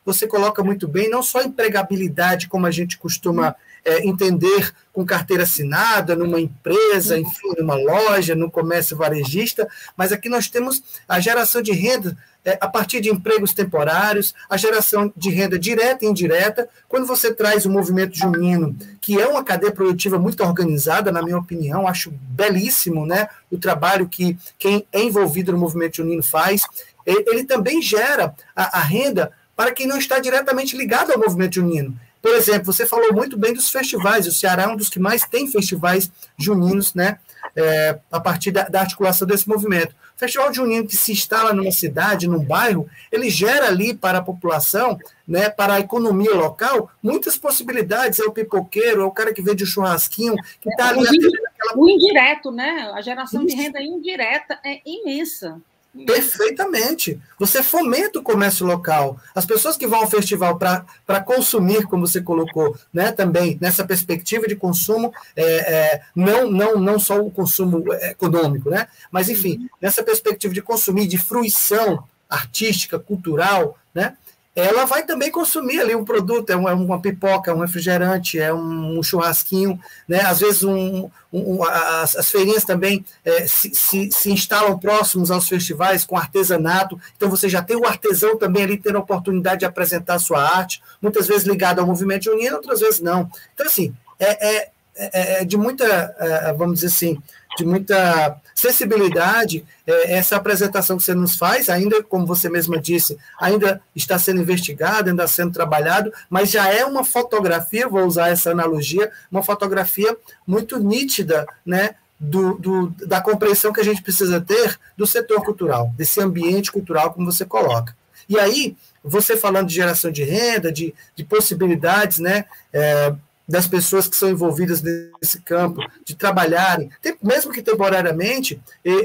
[SPEAKER 3] você coloca muito bem, não só empregabilidade, como a gente costuma é, entender com carteira assinada, numa empresa, enfim, numa loja, no comércio varejista, mas aqui nós temos a geração de renda é, a partir de empregos temporários, a geração de renda direta e indireta. Quando você traz o movimento junino, que é uma cadeia produtiva muito organizada, na minha opinião, acho belíssimo, né, o trabalho que quem é envolvido no movimento junino faz, ele, ele também gera a, a renda para quem não está diretamente ligado ao movimento junino. Por exemplo, você falou muito bem dos festivais, o Ceará é um dos que mais tem festivais juninos, né, é, a partir da, da articulação desse movimento. O Festival Junino que se instala numa cidade, num bairro, ele gera ali para a população, né, para a economia local, muitas possibilidades. É o pipoqueiro, é o cara que vende o churrasquinho, que está ali...
[SPEAKER 4] O, aquela... o indireto, né? A geração Isso. de renda indireta é imensa.
[SPEAKER 3] Perfeitamente. Você fomenta o comércio local. As pessoas que vão ao festival para consumir, como você colocou, né, também nessa perspectiva de consumo, é, é, não, não, não só o consumo econômico, né, mas, enfim, nessa perspectiva de consumir, de fruição artística, cultural, né, ela vai também consumir ali um produto, é uma, uma pipoca, é um refrigerante, é um, um churrasquinho, né? Às vezes um, um, as, as feirinhas também é, se, se, se instalam próximos aos festivais com artesanato, então você já tem o artesão também ali tendo a oportunidade de apresentar a sua arte, muitas vezes ligado ao movimento junino, outras vezes não. Então, assim, é, é, é de muita, é, vamos dizer assim, de muita sensibilidade, é, essa apresentação que você nos faz, ainda, como você mesma disse, ainda está sendo investigado, ainda sendo trabalhado, mas já é uma fotografia, vou usar essa analogia, uma fotografia muito nítida, né, do, do, da compreensão que a gente precisa ter do setor cultural, desse ambiente cultural, como você coloca. E aí, você falando de geração de renda, de, de possibilidades, né, é, das pessoas que são envolvidas nesse campo, de trabalharem, mesmo que temporariamente,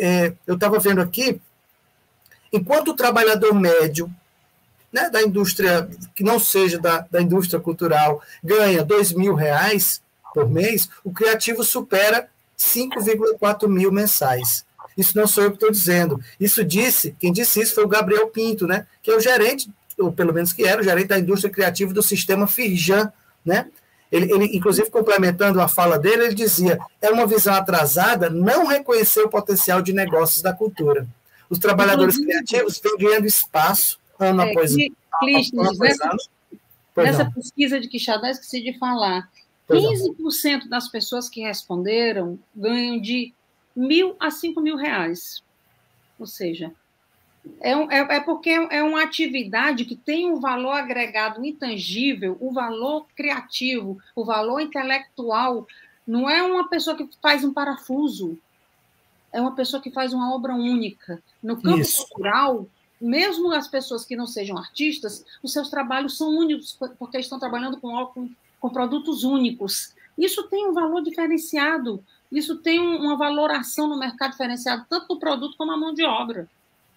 [SPEAKER 3] eu estava vendo aqui, enquanto o trabalhador médio, né, da indústria, que não seja da, da indústria cultural, ganha dois mil reais por mês, o criativo supera cinco vírgula quatro mil mensais. Isso não sou eu que estou dizendo. Isso disse, quem disse isso foi o Gabriel Pinto, né, que é o gerente, ou pelo menos que era o gerente da indústria criativa do sistema Firjan, né? Ele, ele, inclusive, complementando a fala dele, ele dizia, é uma visão atrasada não reconhecer o potencial de negócios da cultura. Os trabalhadores inclusive, criativos vêm ganhando espaço, ano é, após ano.
[SPEAKER 4] Clístenes, nessa, nessa pesquisa de Quixadá, esqueci de falar, quinze por cento das pessoas que responderam ganham de mil a cinco mil reais. Ou seja, É, um, é, é porque é uma atividade que tem um valor agregado intangível, o valor criativo, o valor intelectual. Não é uma pessoa que faz um parafuso, é uma pessoa que faz uma obra única. No campo Isso. cultural, mesmo as pessoas que não sejam artistas, os seus trabalhos são únicos, porque estão trabalhando com, com, com produtos únicos. Isso tem um valor diferenciado, isso tem uma valoração no mercado diferenciado, tanto do produto como a mão de obra.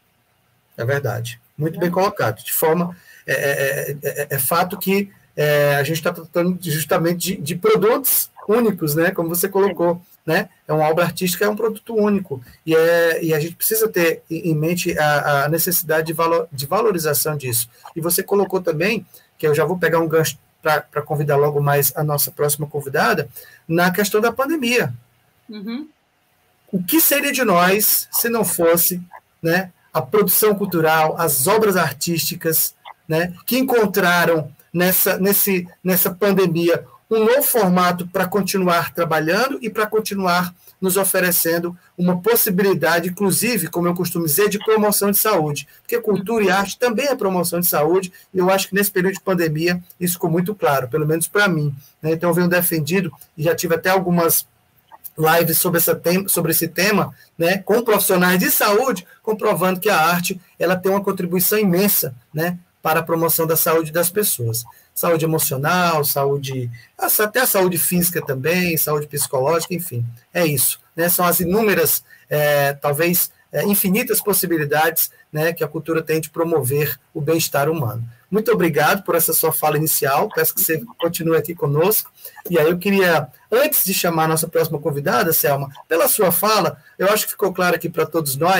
[SPEAKER 3] É verdade. Muito bem colocado. De forma, é, é, é, é fato que é, a gente está tratando justamente de, de produtos únicos, né? Como você colocou, né? É uma obra artística, é um produto único. E, é, e a gente precisa ter em mente a, a necessidade de, valor, de valorização disso. E você colocou também, que eu já vou pegar um gancho para convidar logo mais a nossa próxima convidada, na questão da pandemia.
[SPEAKER 4] Uhum.
[SPEAKER 3] O que seria de nós se não fosse, né, a produção cultural, as obras artísticas, né, que encontraram nessa, nesse, nessa pandemia um novo formato para continuar trabalhando e para continuar nos oferecendo uma possibilidade, inclusive, como eu costumo dizer, de promoção de saúde. Porque cultura e arte também é promoção de saúde, e eu acho que nesse período de pandemia isso ficou muito claro, pelo menos para mim. Né? Então, eu venho defendido, e já tive até algumas lives sobre, essa tem, sobre esse tema, né, com profissionais de saúde, comprovando que a arte ela tem uma contribuição imensa, né, para a promoção da saúde das pessoas. Saúde emocional, saúde, até a saúde física também, saúde psicológica, enfim, é isso. Né, são as inúmeras, é, talvez, é, infinitas possibilidades, né, que a cultura tem de promover o bem-estar humano. Muito obrigado por essa sua fala inicial, peço que você continue aqui conosco. E aí eu queria, antes de chamar a nossa próxima convidada, Selma, pela sua fala, eu acho que ficou claro aqui para todos nós que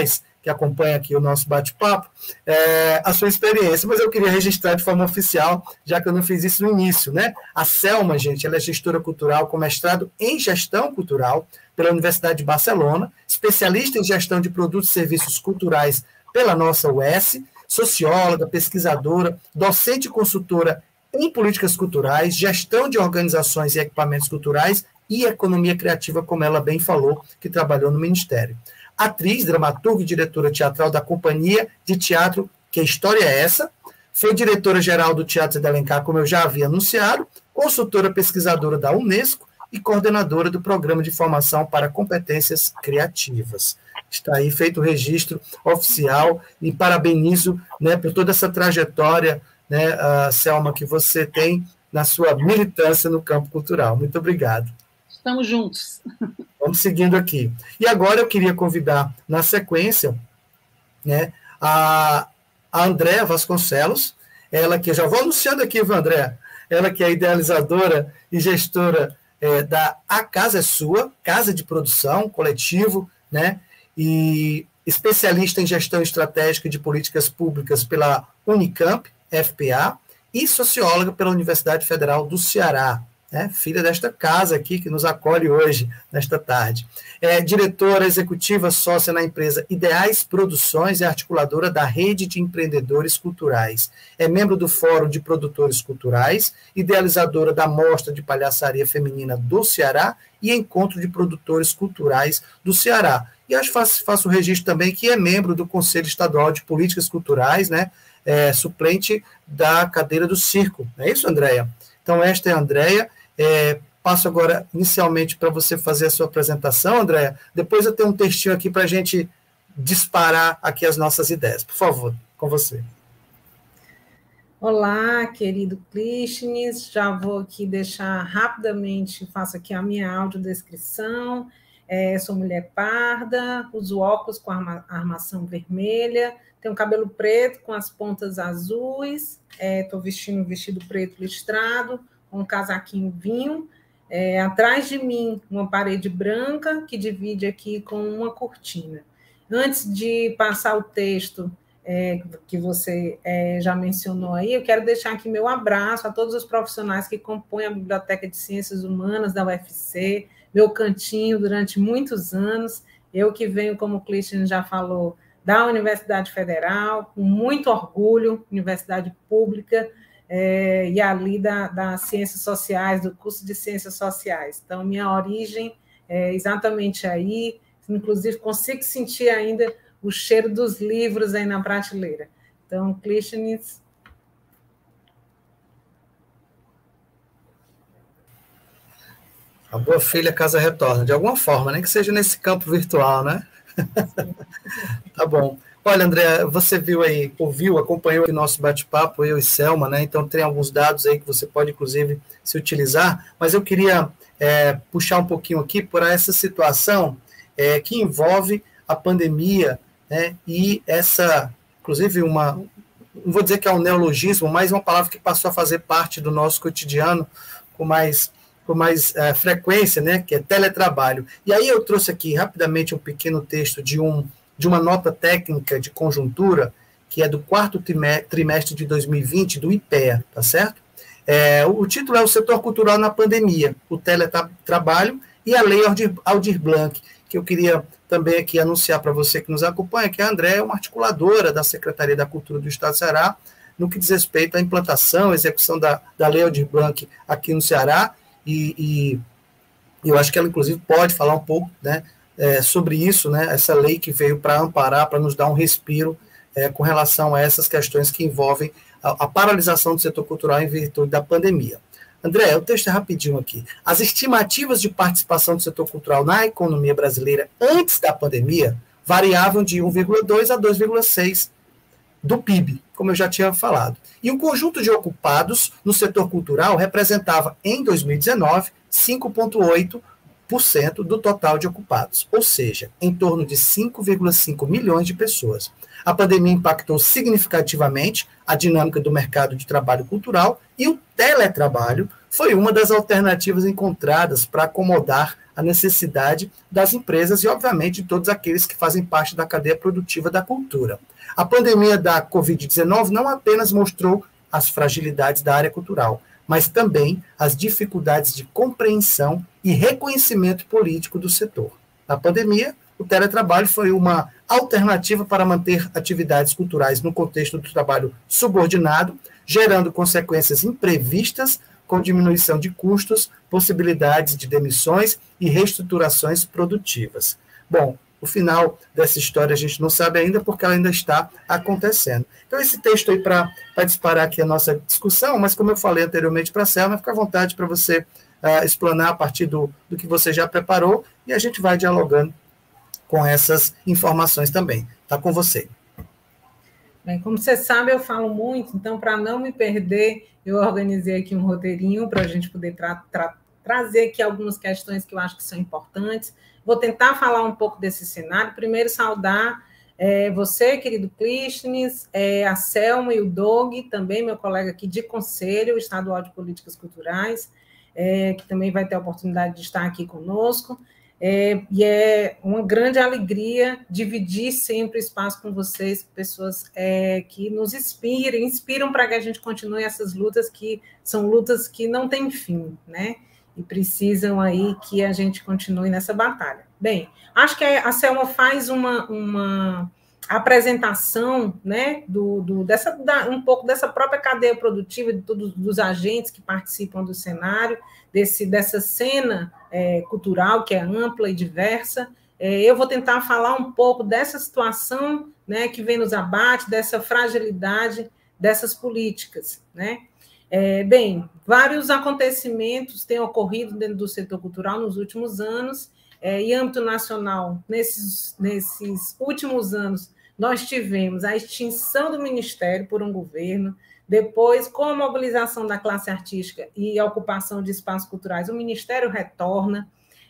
[SPEAKER 3] que acompanha aqui o nosso bate-papo, é, a sua experiência, mas eu queria registrar de forma oficial, já que eu não fiz isso no início, né? A Selma, gente, ela é gestora cultural com mestrado em gestão cultural pela Universidade de Barcelona, especialista em gestão de produtos e serviços culturais pela nossa U E S, socióloga, pesquisadora, docente e consultora em políticas culturais, gestão de organizações e equipamentos culturais e economia criativa, como ela bem falou, que trabalhou no Ministério. Atriz, dramaturga e diretora teatral da Companhia de Teatro Que História é Essa? Foi diretora-geral do Teatro de Alencar, como eu já havia anunciado, consultora pesquisadora da Unesco e coordenadora do Programa de Formação para Competências Criativas. Está aí feito o registro oficial e parabenizo, né, por toda essa trajetória, né, uh, Selma, que você tem na sua militância no campo cultural. Muito obrigado.
[SPEAKER 4] Estamos juntos.
[SPEAKER 3] Vamos seguindo aqui. E agora eu queria convidar, na sequência, né, a, a Andréa Vasconcelos, ela que, eu já vou anunciando aqui, viu, Andréa? Ela que é idealizadora e gestora é, da A Casa é Sua, Casa de Produção, coletivo, né, e especialista em gestão estratégica de políticas públicas pela Unicamp, F P A, e socióloga pela Universidade Federal do Ceará, né, filha desta casa aqui que nos acolhe hoje, nesta tarde. É diretora executiva sócia na empresa Ideais Produções e articuladora da Rede de Empreendedores Culturais. É membro do Fórum de Produtores Culturais, idealizadora da Mostra de Palhaçaria Feminina do Ceará e Encontro de Produtores Culturais do Ceará. E acho que faço, faço o registro também que é membro do Conselho Estadual de Políticas Culturais, né, é, suplente da cadeira do Circo. É isso, Andréia? Então, esta é a Andréia. É, passo agora, inicialmente, para você fazer a sua apresentação, Andréia. Depois eu tenho um textinho aqui para a gente disparar aqui as nossas ideias. Por favor, com você.
[SPEAKER 5] Olá, querido Clístenes. Já vou aqui deixar rapidamente, faço aqui a minha audiodescrição. É, sou mulher parda, uso óculos com arma, armação vermelha, tenho cabelo preto com as pontas azuis, estou é, vestindo um vestido preto listrado, um casaquinho vinho, é, atrás de mim uma parede branca que divide aqui com uma cortina. Antes de passar o texto é, que você é, já mencionou aí, eu quero deixar aqui meu abraço a todos os profissionais que compõem a Biblioteca de Ciências Humanas da U F C, meu cantinho durante muitos anos, eu que venho, como o Clístenes já falou, da Universidade Federal, com muito orgulho, universidade pública, É, e ali da, das Ciências Sociais, do curso de Ciências Sociais. Então, minha origem é exatamente aí, inclusive consigo sentir ainda o cheiro dos livros aí na prateleira. Então, Clístenes...
[SPEAKER 3] A boa filha casa retorna, de alguma forma, nem que seja nesse campo virtual, né? Tá bom. Olha, André, você viu aí, ouviu, acompanhou o nosso bate-papo, eu e Selma, né? Então tem alguns dados aí que você pode, inclusive, se utilizar, mas eu queria é, puxar um pouquinho aqui por essa situação é, que envolve a pandemia, né? E essa, inclusive, uma, não vou dizer que é um neologismo, mas uma palavra que passou a fazer parte do nosso cotidiano com mais, com mais é, frequência, né? Que é teletrabalho. E aí eu trouxe aqui rapidamente um pequeno texto de um de uma nota técnica de conjuntura, que é do quarto trimestre de dois mil e vinte, do IPEA, tá certo? É, o título é O Setor Cultural na Pandemia, o Teletrabalho e a Lei Aldir Blanc, que eu queria também aqui anunciar para você que nos acompanha, que a André é uma articuladora da Secretaria da Cultura do Estado do Ceará, no que diz respeito à implantação, execução da, da Lei Aldir Blanc aqui no Ceará, e, e eu acho que ela, inclusive, pode falar um pouco, né, É, sobre isso, né, essa lei que veio para amparar, para nos dar um respiro é, com relação a essas questões que envolvem a, a paralisação do setor cultural em virtude da pandemia. André, o texto é rapidinho aqui. As estimativas de participação do setor cultural na economia brasileira antes da pandemia variavam de um vírgula dois a dois vírgula seis do P I B, como eu já tinha falado. E o conjunto de ocupados no setor cultural representava, em dois mil e dezenove, cinco vírgula oito por cento do total de ocupados, ou seja, em torno de cinco vírgula cinco milhões de pessoas. A pandemia impactou significativamente a dinâmica do mercado de trabalho cultural e o teletrabalho foi uma das alternativas encontradas para acomodar a necessidade das empresas e, obviamente, de todos aqueles que fazem parte da cadeia produtiva da cultura. A pandemia da covid dezenove não apenas mostrou as fragilidades da área cultural, mas também as dificuldades de compreensão e reconhecimento político do setor. Na pandemia, o teletrabalho foi uma alternativa para manter atividades culturais no contexto do trabalho subordinado, gerando consequências imprevistas, com diminuição de custos, possibilidades de demissões e reestruturações produtivas. Bom, o final dessa história a gente não sabe ainda porque ela ainda está acontecendo. Então, esse texto aí para disparar aqui a nossa discussão, mas como eu falei anteriormente para a Selma, fica à vontade para você uh, explanar a partir do, do que você já preparou e a gente vai dialogando com essas informações também. Está com você.
[SPEAKER 5] Bem, como você sabe, eu falo muito, então, para não me perder, eu organizei aqui um roteirinho para a gente poder tra tra trazer aqui algumas questões que eu acho que são importantes. Vou tentar falar um pouco desse cenário. Primeiro, saudar é, você, querido Clístenes, é, a Selma e o Doug, também meu colega aqui de Conselho Estadual de Políticas Culturais, é, que também vai ter a oportunidade de estar aqui conosco. É, e é uma grande alegria dividir sempre espaço com vocês, pessoas é, que nos inspirem, inspiram para que a gente continue essas lutas, que são lutas que não têm fim, né? E precisam aí que a gente continue nessa batalha. Bem, acho que a Selma faz uma, uma apresentação, né, do, do, dessa, da, um pouco dessa própria cadeia produtiva, de todos dos agentes que participam do cenário, desse, dessa cena é, cultural que é ampla e diversa. É, eu vou tentar falar um pouco dessa situação, né, que vem nos abate, dessa fragilidade dessas políticas, né? É, bem, vários acontecimentos têm ocorrido dentro do setor cultural nos últimos anos, é, em âmbito nacional, nesses, nesses últimos anos, nós tivemos a extinção do Ministério por um governo, depois, com a mobilização da classe artística e a ocupação de espaços culturais, o Ministério retorna,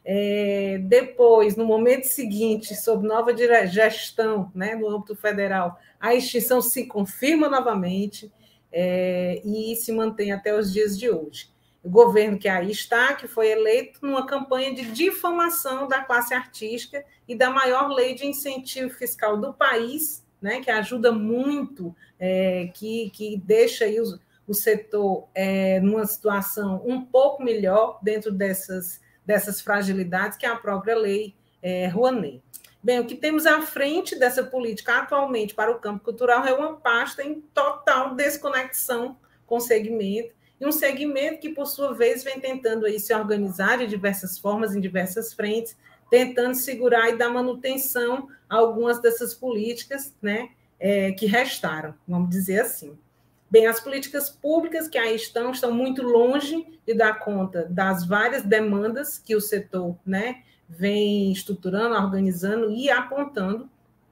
[SPEAKER 5] é, depois, no momento seguinte, sob nova gestão, né, no âmbito federal, a extinção se confirma novamente, É, e se mantém até os dias de hoje. O governo que aí está, que foi eleito numa campanha de difamação da classe artística e da maior lei de incentivo fiscal do país, né, que ajuda muito, é, que, que deixa aí o, o setor é, numa situação um pouco melhor dentro dessas, dessas fragilidades, que é a própria lei é, Rouanet. Bem, o que temos à frente dessa política atualmente para o campo cultural é uma pasta em total desconexão com o segmento, e um segmento que, por sua vez, vem tentando aí se organizar de diversas formas, em diversas frentes, tentando segurar e dar manutenção a algumas dessas políticas, né, é, que restaram, vamos dizer assim. Bem, as políticas públicas que aí estão, estão muito longe de dar conta das várias demandas que o setor, né, vem estruturando, organizando e apontando.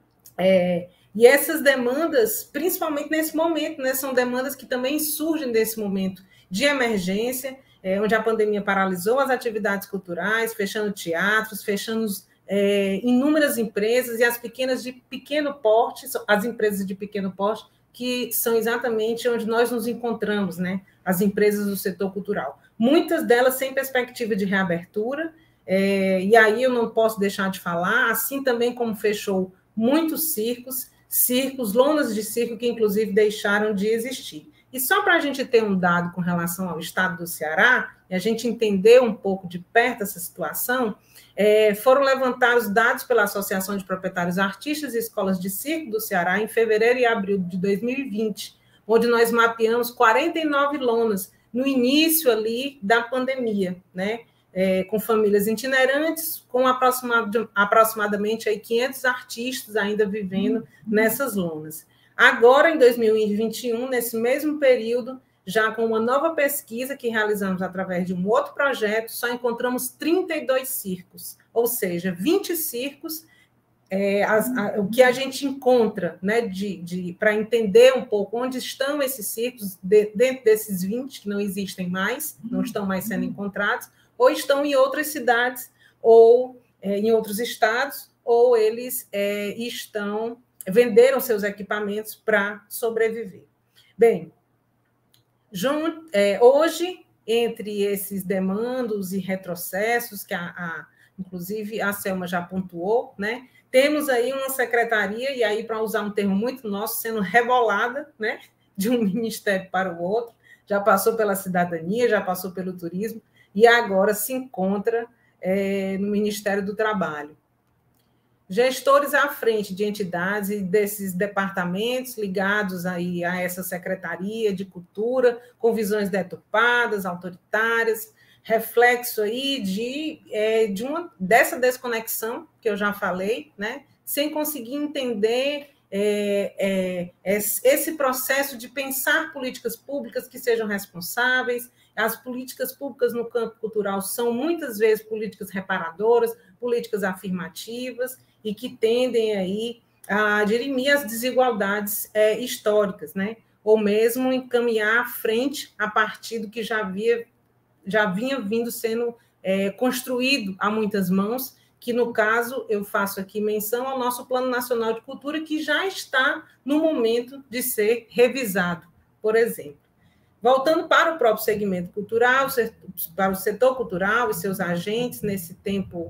[SPEAKER 5] É, e essas demandas, principalmente nesse momento, né, são demandas que também surgem desse momento de emergência, é, onde a pandemia paralisou as atividades culturais, fechando teatros, fechando é, inúmeras empresas, e as pequenas de pequeno porte, as empresas de pequeno porte, que são exatamente onde nós nos encontramos, né, as empresas do setor cultural. Muitas delas sem perspectiva de reabertura. É, e aí eu não posso deixar de falar, assim também como fechou muitos circos, circos, lonas de circo que inclusive deixaram de existir. E só para a gente ter um dado com relação ao estado do Ceará, e a gente entender um pouco de perto essa situação, é, foram levantados dados pela Associação de Proprietários Artistas e Escolas de Circo do Ceará em fevereiro e abril de dois mil e vinte, onde nós mapeamos quarenta e nove lonas no início ali da pandemia, né? É, com famílias itinerantes, com aproximado, aproximadamente aí quinhentos artistas ainda vivendo nessas lonas. Agora, em dois mil e vinte e um, nesse mesmo período, já com uma nova pesquisa que realizamos através de um outro projeto, só encontramos trinta e dois circos, ou seja, vinte circos, é, as, a, o que a gente encontra, né, de, de, para entender um pouco onde estão esses circos, de, dentro desses vinte que não existem mais, não estão mais sendo encontrados, ou estão em outras cidades, ou é, em outros estados, ou eles é, estão, venderam seus equipamentos para sobreviver. Bem, Jun, é, hoje, entre esses demandos e retrocessos, que, a, a, inclusive, a Selma já pontuou, né? Temos aí uma secretaria, e aí, para usar um termo muito nosso, sendo rebolada, né? De um ministério para o outro, já passou pela cidadania, já passou pelo turismo, e agora se encontra é, no Ministério do Trabalho. Gestores à frente de entidades e desses departamentos ligados aí a essa Secretaria de Cultura, com visões deturpadas, autoritárias, reflexo aí de, é, de uma, dessa desconexão que eu já falei, né? Sem conseguir entender é, é, esse processo de pensar políticas públicas que sejam responsáveis. As políticas públicas no campo cultural são muitas vezes políticas reparadoras, políticas afirmativas, e que tendem aí a dirimir as desigualdades é, históricas, né? Ou mesmo encaminhar à frente a partir do que já, havia, já vinha vindo sendo é, construído a muitas mãos, que, no caso, eu faço aqui menção ao nosso Plano Nacional de Cultura, que já está no momento de ser revisado, por exemplo. Voltando para o próprio segmento cultural, para o setor cultural e seus agentes, nesse tempo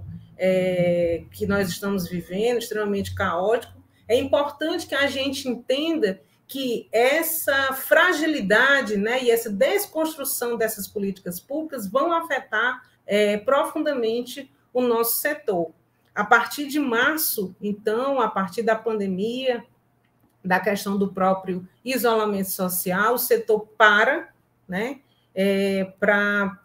[SPEAKER 5] é, que nós estamos vivendo, extremamente caótico, é importante que a gente entenda que essa fragilidade, né, e essa desconstrução dessas políticas públicas vão afetar é, profundamente o nosso setor. A partir de março, então, a partir da pandemia, da questão do próprio isolamento social, o setor para, né, é, para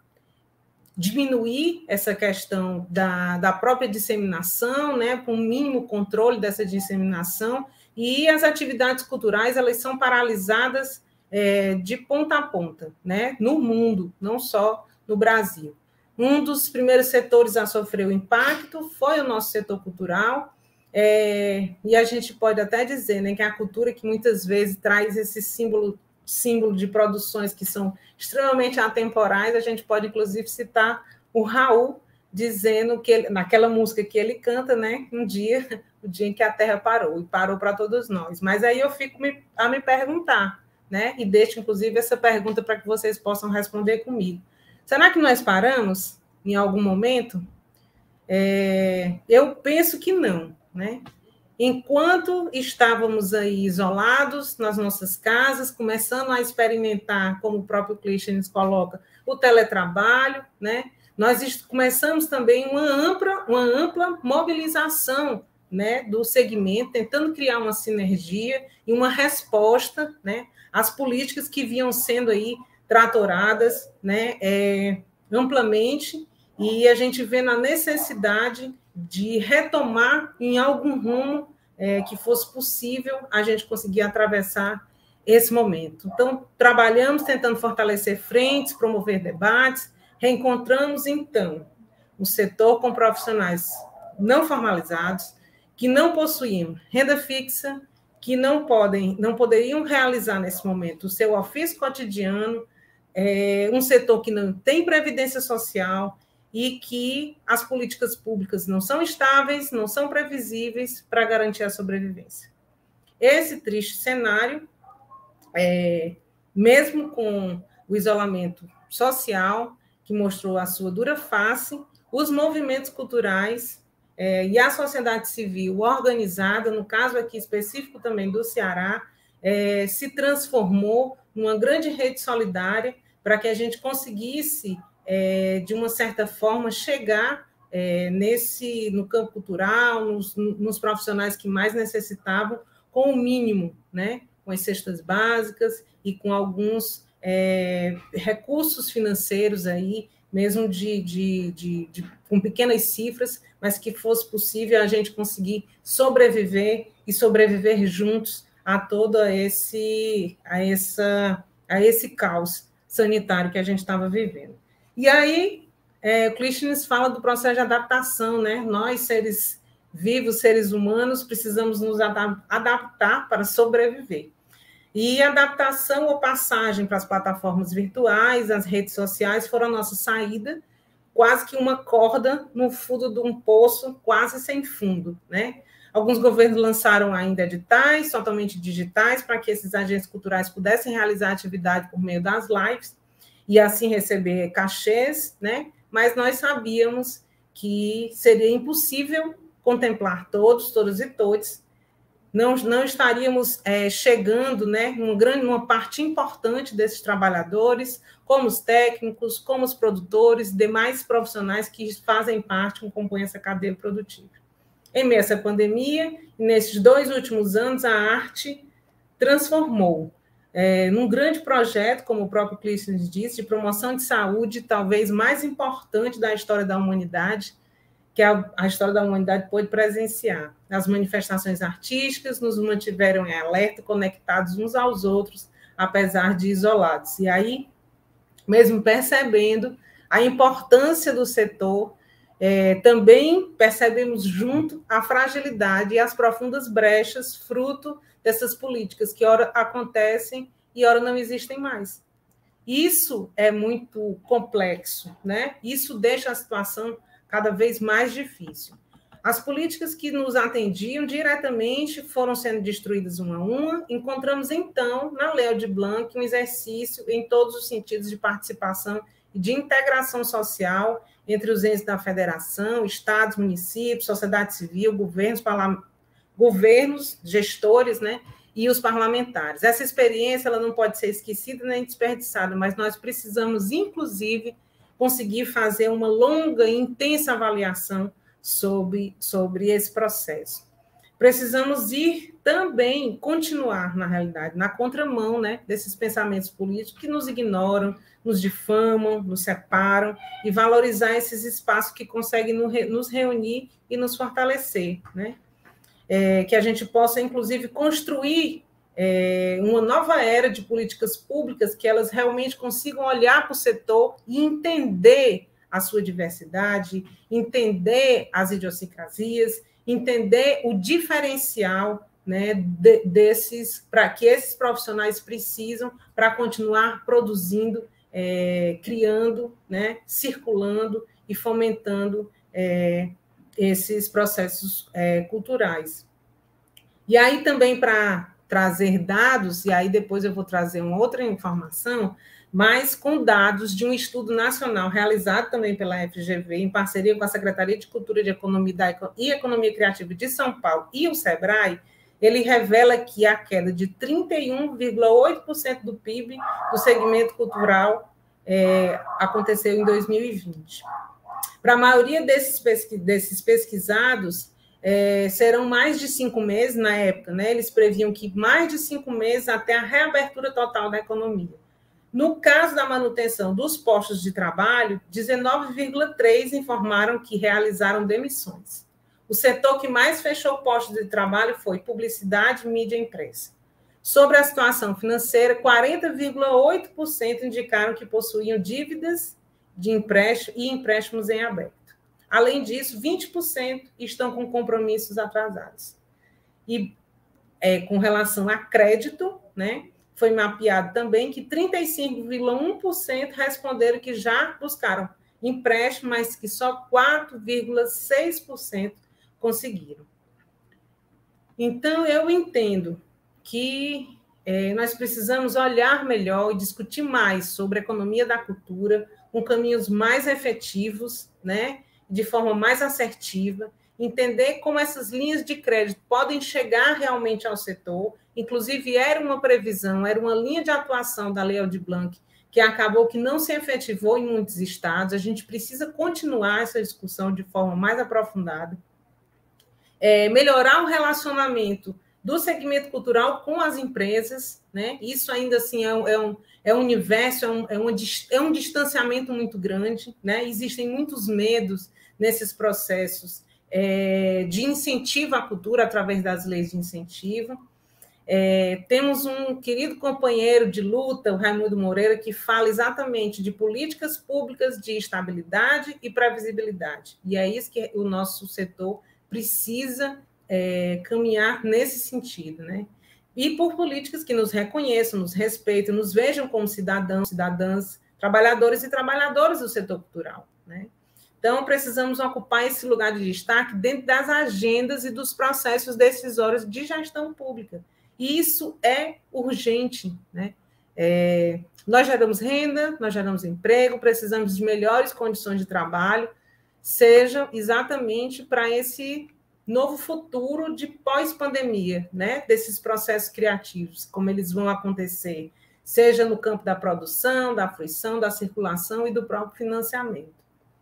[SPEAKER 5] diminuir essa questão da, da própria disseminação, né, com um mínimo controle dessa disseminação, e as atividades culturais elas são paralisadas é, de ponta a ponta, né, no mundo, não só no Brasil. Um dos primeiros setores a sofrer o impacto foi o nosso setor cultural, é, e a gente pode até dizer, né, que a cultura que muitas vezes traz esse símbolo, símbolo de produções que são extremamente atemporais, a gente pode inclusive citar o Raul, dizendo que ele, naquela música que ele canta, né, um dia, o dia em que a Terra parou, e parou para todos nós. Mas aí eu fico me, a me perguntar, né, e deixo inclusive essa pergunta para que vocês possam responder comigo. Será que nós paramos em algum momento? É, eu penso que não, né? Enquanto estávamos aí isolados nas nossas casas, começando a experimentar, como o próprio Clístenes coloca, o teletrabalho, né? Nós começamos também uma ampla, uma ampla mobilização, né, do segmento, tentando criar uma sinergia e uma resposta, né, às políticas que vinham sendo aí tratoradas, né, é, amplamente, e a gente vê na necessidade de retomar em algum rumo é, que fosse possível a gente conseguir atravessar esse momento. Então, trabalhamos tentando fortalecer frentes, promover debates, reencontramos, então, o setor com profissionais não formalizados, que não possuíam renda fixa, que não podem, não poderiam realizar nesse momento o seu ofício cotidiano, é, um setor que não tem previdência social e que as políticas públicas não são estáveis, não são previsíveis para garantir a sobrevivência. Esse triste cenário, é, mesmo com o isolamento social, que mostrou a sua dura face, os movimentos culturais é, e a sociedade civil organizada, no caso aqui específico também do Ceará, é, se transformou numa grande rede solidária para que a gente conseguisse, é, de uma certa forma, chegar é, nesse, no campo cultural, nos, nos profissionais que mais necessitavam, com o mínimo, né? Com as cestas básicas e com alguns é, recursos financeiros aí, mesmo de, de, de, de, com pequenas cifras, mas que fosse possível a gente conseguir sobreviver e sobreviver juntos a todo esse, a essa, a esse caos sanitário que a gente estava vivendo. E aí, é, o Clístenes fala do processo de adaptação, né? Nós, seres vivos, seres humanos, precisamos nos adaptar para sobreviver. E adaptação ou passagem para as plataformas virtuais, as redes sociais, foram a nossa saída, quase que uma corda no fundo de um poço, quase sem fundo, né? Alguns governos lançaram ainda editais totalmente digitais para que esses agentes culturais pudessem realizar atividade por meio das lives, e assim receber cachês, né? Mas nós sabíamos que seria impossível contemplar todos, todas e todos. Não, não estaríamos é, chegando, né, uma grande, uma parte importante desses trabalhadores, como os técnicos, como os produtores, demais profissionais que fazem parte, que compõem essa cadeia produtiva. Em meio a essa pandemia, nesses dois últimos anos, a arte transformou é, num grande projeto, como o próprio Clístenes disse, de promoção de saúde, talvez mais importante da história da humanidade, que a, a história da humanidade pôde presenciar. As manifestações artísticas nos mantiveram em alerta, conectados uns aos outros, apesar de isolados. E aí, mesmo percebendo a importância do setor, é, também percebemos junto a fragilidade e as profundas brechas, fruto dessas políticas que ora acontecem e ora não existem mais. Isso é muito complexo, né? Isso deixa a situação cada vez mais difícil. As políticas que nos atendiam diretamente foram sendo destruídas uma a uma. Encontramos, então, na Lei Aldir Blanc, um exercício em todos os sentidos de participação e de integração social entre os entes da federação, estados, municípios, sociedade civil, governos, parla... governos gestores, né, e os parlamentares. Essa experiência ela não pode ser esquecida nem desperdiçada, mas nós precisamos, inclusive, conseguir fazer uma longa e intensa avaliação sobre, sobre esse processo. Precisamos ir também, continuar, na realidade, na contramão, né, desses pensamentos políticos que nos ignoram, nos difamam, nos separam, e valorizar esses espaços que conseguem nos reunir e nos fortalecer, né? É, que a gente possa, inclusive, construir é, uma nova era de políticas públicas que elas realmente consigam olhar para o setor e entender a sua diversidade, entender as idiosincrasias, entender o diferencial, né, de, desses, para que esses profissionais precisam para continuar produzindo, é, criando, né, circulando e fomentando é, esses processos é, culturais. E aí também para trazer dados, e aí depois eu vou trazer uma outra informação, mas com dados de um estudo nacional realizado também pela F G V, em parceria com a Secretaria de Cultura de Economia e Economia Criativa de São Paulo e o SEBRAE, ele revela que a queda de trinta e um vírgula oito por cento do P I B do segmento cultural é, aconteceu em dois mil e vinte. Para a maioria desses, pesqui desses pesquisados, é, serão mais de cinco meses na época, né? Eles previam que mais de cinco meses até a reabertura total da economia. No caso da manutenção dos postos de trabalho, dezenove vírgula três por cento informaram que realizaram demissões. O setor que mais fechou postos de trabalho foi publicidade, mídia e imprensa. Sobre a situação financeira, quarenta vírgula oito por cento indicaram que possuíam dívidas de empréstimo e empréstimos em aberto. Além disso, vinte por cento estão com compromissos atrasados. E é, com relação a crédito, né, foi mapeado também que trinta e cinco vírgula um por cento responderam que já buscaram empréstimo, mas que só quatro vírgula seis por cento conseguiram. Então, eu entendo que é, nós precisamos olhar melhor e discutir mais sobre a economia da cultura, com caminhos mais efetivos, né, de forma mais assertiva, entender como essas linhas de crédito podem chegar realmente ao setor. Inclusive, era uma previsão, era uma linha de atuação da Lei Aldir Blanc, que acabou que não se efetivou em muitos estados. A gente precisa continuar essa discussão de forma mais aprofundada. É, melhorar o relacionamento do segmento cultural com as empresas, né? Isso ainda assim é um, é um, é um universo, é um, é, uma, é um distanciamento muito grande, né? Existem muitos medos nesses processos é, de incentivo à cultura através das leis de incentivo. É, temos um querido companheiro de luta, o Raimundo Moreira, que fala exatamente de políticas públicas de estabilidade e previsibilidade. E é isso que o nosso setor precisa é, caminhar nesse sentido, né? E por políticas que nos reconheçam, nos respeitem, nos vejam como cidadãos, cidadãs, trabalhadores e trabalhadoras do setor cultural, né? Então, precisamos ocupar esse lugar de destaque dentro das agendas e dos processos decisórios de gestão pública. E isso é urgente, né? É, Nós geramos renda, nós geramos emprego, precisamos de melhores condições de trabalho, seja exatamente para esse novo futuro de pós-pandemia, né? Desses processos criativos, como eles vão acontecer, seja no campo da produção, da fruição, da circulação e do próprio financiamento.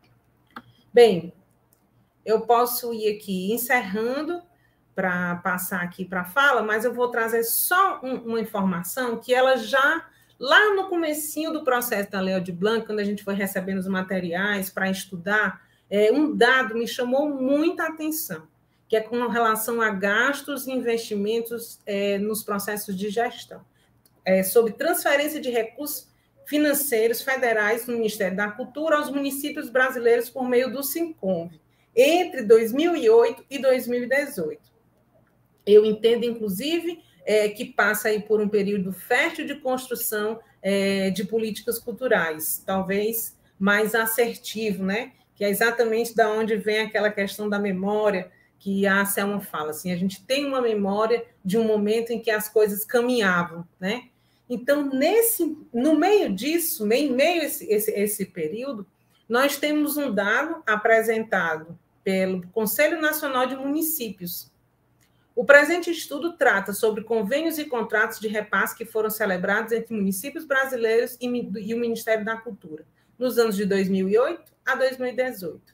[SPEAKER 5] Bem, eu posso ir aqui encerrando para passar aqui para a fala, mas eu vou trazer só um, uma informação que ela já, lá no comecinho do processo da Lei Aldir Blanc, quando a gente foi recebendo os materiais para estudar, é, um dado me chamou muita atenção, que é com relação a gastos e investimentos é, nos processos de gestão, é, sobre transferência de recursos financeiros federais do Ministério da Cultura aos municípios brasileiros por meio do Sinconv, entre dois mil e oito e dois mil e dezoito. Eu entendo, inclusive, é, que passa aí por um período fértil de construção é, de políticas culturais, talvez mais assertivo, né? Que é exatamente da onde vem aquela questão da memória, que a Selma fala, assim, a gente tem uma memória de um momento em que as coisas caminhavam, né? Então, nesse, no meio disso, em meio a esse, esse, esse período, nós temos um dado apresentado pelo Conselho Nacional de Municípios. O presente estudo trata sobre convênios e contratos de repasse que foram celebrados entre municípios brasileiros e, e o Ministério da Cultura, nos anos de dois mil e oito a dois mil e dezoito.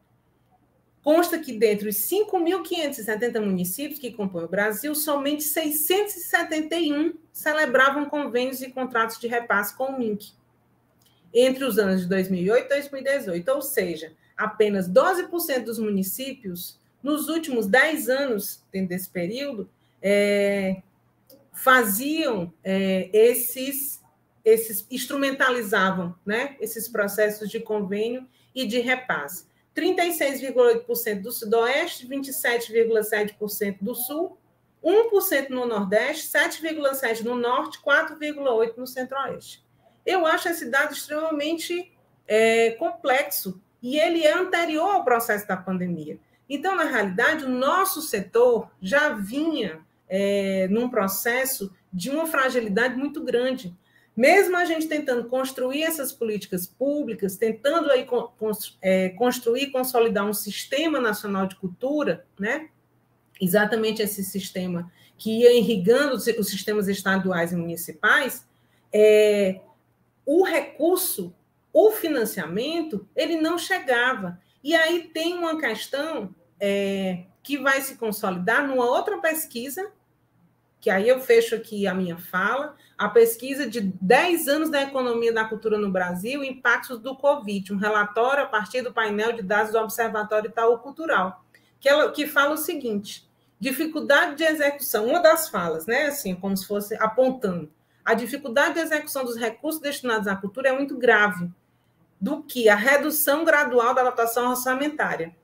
[SPEAKER 5] Consta que, dentre os cinco mil quinhentos e setenta municípios que compõem o Brasil, somente seiscentos e setenta e um celebravam convênios e contratos de repasse com o M I C, entre os anos de dois mil e oito e dois mil e dezoito, ou seja, apenas doze por cento dos municípios, nos últimos dez anos, dentro desse período, é, faziam é, esses, esses, instrumentalizavam, né, esses processos de convênio e de repasse. trinta e seis vírgula oito por cento do Sudoeste, vinte e sete vírgula sete por cento do Sul, um por cento no Nordeste, sete vírgula sete por cento no Norte, quatro vírgula oito por cento no Centro-Oeste. Eu acho esse dado extremamente é, complexo e ele é anterior ao processo da pandemia. Então, na realidade, o nosso setor já vinha é, num processo de uma fragilidade muito grande. Mesmo a gente tentando construir essas políticas públicas, tentando aí construir e consolidar um sistema nacional de cultura, né? Exatamente esse sistema que ia irrigando os sistemas estaduais e municipais, é, o recurso, o financiamento, ele não chegava. E aí tem uma questão é, que vai se consolidar numa outra pesquisa, que aí eu fecho aqui a minha fala, a pesquisa de dez anos da economia da cultura no Brasil, impactos do Covid, um relatório a partir do painel de dados do Observatório Itaú Cultural, que, ela, que fala o seguinte, dificuldade de execução, uma das falas, né, assim, como se fosse apontando, a dificuldade de execução dos recursos destinados à cultura é muito grave, do que a redução gradual da dotação orçamentária.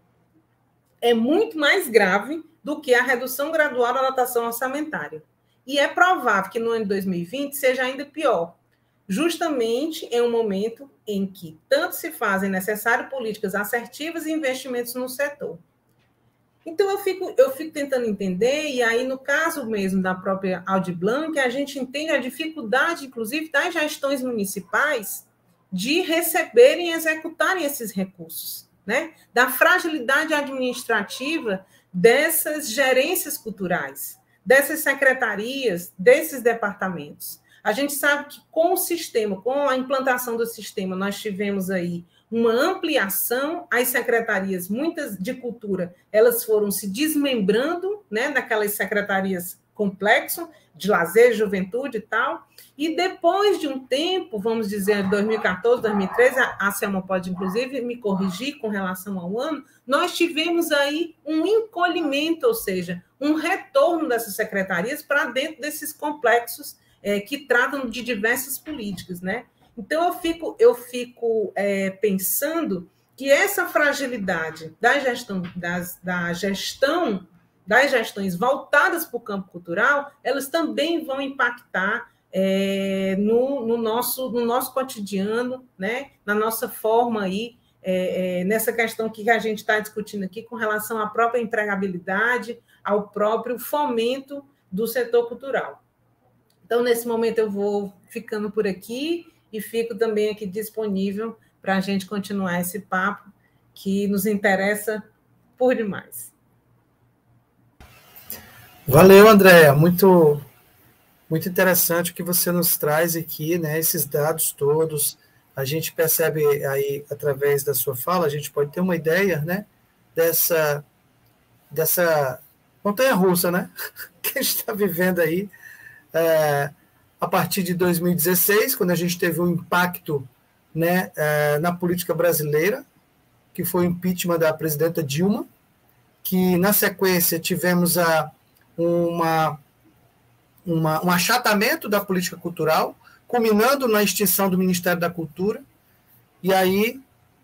[SPEAKER 5] É muito mais grave do que a redução gradual da dotação orçamentária. E é provável que no ano de dois mil e vinte seja ainda pior, justamente em um momento em que tanto se fazem necessárias políticas assertivas e investimentos no setor. Então, eu fico, eu fico tentando entender, e aí, no caso mesmo da própria Aldir Blanc, a gente entende a dificuldade, inclusive, das gestões municipais de receberem e executarem esses recursos, né? Da fragilidade administrativa dessas gerências culturais, dessas secretarias, desses departamentos. A gente sabe que com o sistema, com a implantação do sistema, nós tivemos aí uma ampliação, as secretarias, muitas de cultura, elas foram se desmembrando, né, daquelas secretarias complexo, de lazer, juventude e tal, e depois de um tempo, vamos dizer, dois mil e quatorze, dois mil e treze, a Selma pode, inclusive, me corrigir com relação ao ano, nós tivemos aí um encolhimento, ou seja, um retorno dessas secretarias para dentro desses complexos é, que tratam de diversas políticas, né? Então, eu fico, eu fico é, pensando que essa fragilidade da gestão, das, da gestão das gestões voltadas para o campo cultural, elas também vão impactar é, no, no, nosso, no nosso cotidiano, né? Na nossa forma aí, é, é, nessa questão que a gente está discutindo aqui com relação à própria empregabilidade, ao próprio fomento do setor cultural. Então, nesse momento, eu vou ficando por aqui e fico também aqui disponível para a gente continuar esse papo que nos interessa por demais.
[SPEAKER 3] Valeu, Andréa. Muito, muito interessante o que você nos traz aqui, né? Esses dados todos. A gente percebe aí, através da sua fala, a gente pode ter uma ideia, né? Dessa, dessa montanha-russa, né? Que a gente está vivendo aí. É, a partir de dois mil e dezesseis, quando a gente teve um impacto, né, é, na política brasileira, que foi o impeachment da presidenta Dilma, que na sequência tivemos a, uma, uma, um achatamento da política cultural, culminando na extinção do Ministério da Cultura, e aí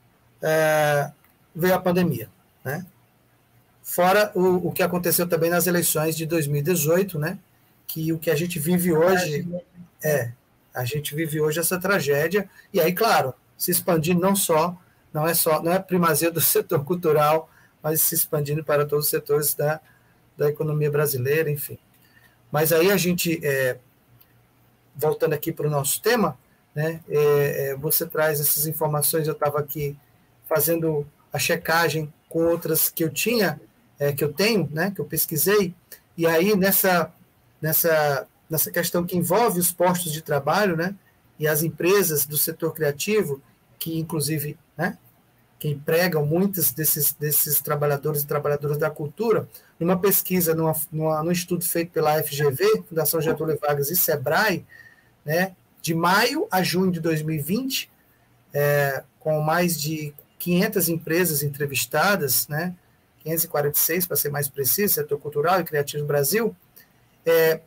[SPEAKER 3] é, veio a pandemia, né? Fora o, o que aconteceu também nas eleições de dois mil e dezoito, né? Que o que a gente vive hoje é, a gente vive hoje essa tragédia, e aí, claro, se expandindo não só, não é só, não é primazia do setor cultural, mas se expandindo para todos os setores da, da economia brasileira, enfim. Mas aí a gente, é, voltando aqui para o nosso tema, né, é, é, você traz essas informações, eu estava aqui fazendo a checagem com outras que eu tinha, é, que eu tenho, né, que eu pesquisei, e aí nessa nessa, nessa questão que envolve os postos de trabalho, né, e as empresas do setor criativo, que inclusive, né, que empregam muitos desses, desses trabalhadores e trabalhadoras da cultura, numa pesquisa, numa, numa, num estudo feito pela F G V, Fundação Getúlio Vargas e Sebrae, né, de maio a junho de dois mil e vinte, é, com mais de quinhentas empresas entrevistadas, né, quinhentas e quarenta e seis, para ser mais preciso, setor cultural e criativo no Brasil, é,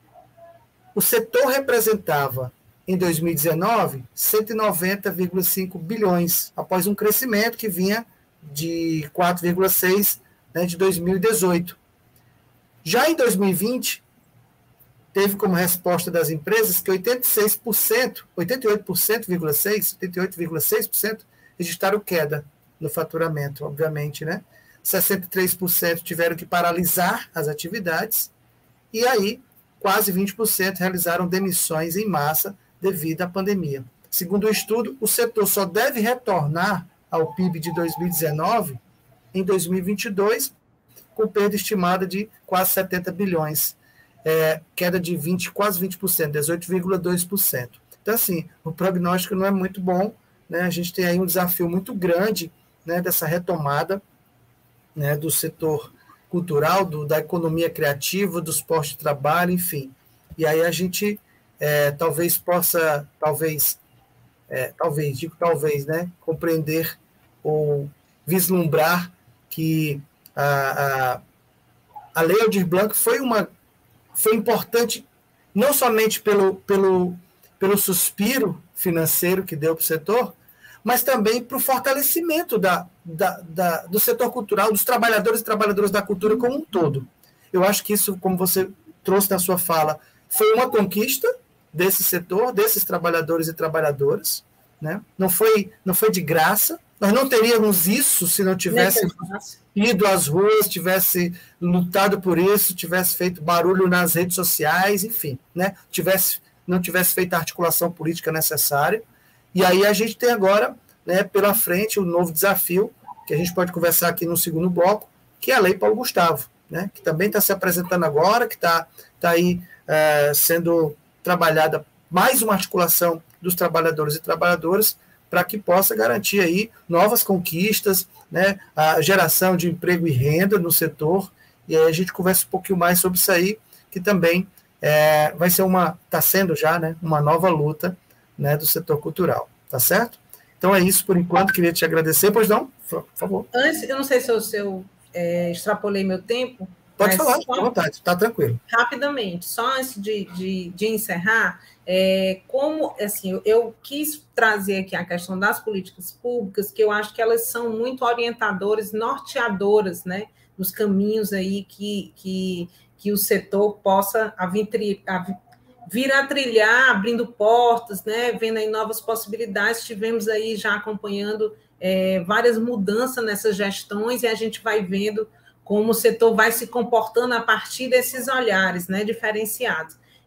[SPEAKER 3] o setor representava, em dois mil e dezenove, cento e noventa vírgula cinco bilhões, após um crescimento que vinha de quatro vírgula seis, né, de dois mil e dezoito. Já em dois mil e vinte, teve como resposta das empresas que oitenta e seis por cento, oitenta e oito por cento, oitenta e oito vírgula seis por cento registraram queda no faturamento, obviamente, né? sessenta e três por cento tiveram que paralisar as atividades, e aí quase vinte por cento realizaram demissões em massa devido à pandemia. Segundo o estudo, o setor só deve retornar ao P I B de dois mil e dezenove em dois mil e vinte e dois, com perda estimada de quase setenta bilhões, é, queda de vinte, quase vinte por cento, dezoito vírgula dois por cento. Então, assim, o prognóstico não é muito bom, né? A gente tem aí um desafio muito grande, né, dessa retomada, né, do setor cultural, do, da economia criativa, dos postos de trabalho, enfim. E aí a gente é, talvez possa, talvez, é, talvez, digo talvez, né, compreender ou vislumbrar que a, a, a Lei Aldir Blanc foi, uma, foi importante não somente pelo, pelo, pelo suspiro financeiro que deu para o setor, mas também para o fortalecimento da, da, da, do setor cultural, dos trabalhadores e trabalhadoras da cultura como um todo. Eu acho que isso, como você trouxe na sua fala, foi uma conquista desse setor, desses trabalhadores e trabalhadoras, né? Não foi, não foi de graça. Nós não teríamos isso se não tivesse ido às ruas, tivesse lutado por isso, tivesse feito barulho nas redes sociais, enfim, né? Tivesse, não tivesse feito a articulação política necessária. E aí a gente tem agora, né, pela frente, um novo desafio, que a gente pode conversar aqui no segundo bloco, que é a Lei Paulo Gustavo, né, que também está se apresentando agora, que está tá aí é, sendo trabalhada mais uma articulação dos trabalhadores e trabalhadoras para que possa garantir aí novas conquistas, né, a geração de emprego e renda no setor, e aí a gente conversa um pouquinho mais sobre isso aí, que também é, vai ser uma, está sendo já, né, uma nova luta, né, do setor cultural, tá certo? Então é isso por enquanto, queria te agradecer, pois não, por favor.
[SPEAKER 5] Antes, eu não sei se eu, se eu é, extrapolei meu tempo.
[SPEAKER 3] Pode falar, fica à vontade, está tranquilo.
[SPEAKER 5] Rapidamente, só antes de, de, de encerrar, é, como, assim, eu, eu quis trazer aqui a questão das políticas públicas, que eu acho que elas são muito orientadoras, norteadoras, né, dos caminhos aí que, que, que o setor possa aventri, av, vir a trilhar, abrindo portas, né, vendo aí novas possibilidades. Tivemos aí já acompanhando é, várias mudanças nessas gestões, e a gente vai vendo como o setor vai se comportando a partir desses olhares, né, diferenciados.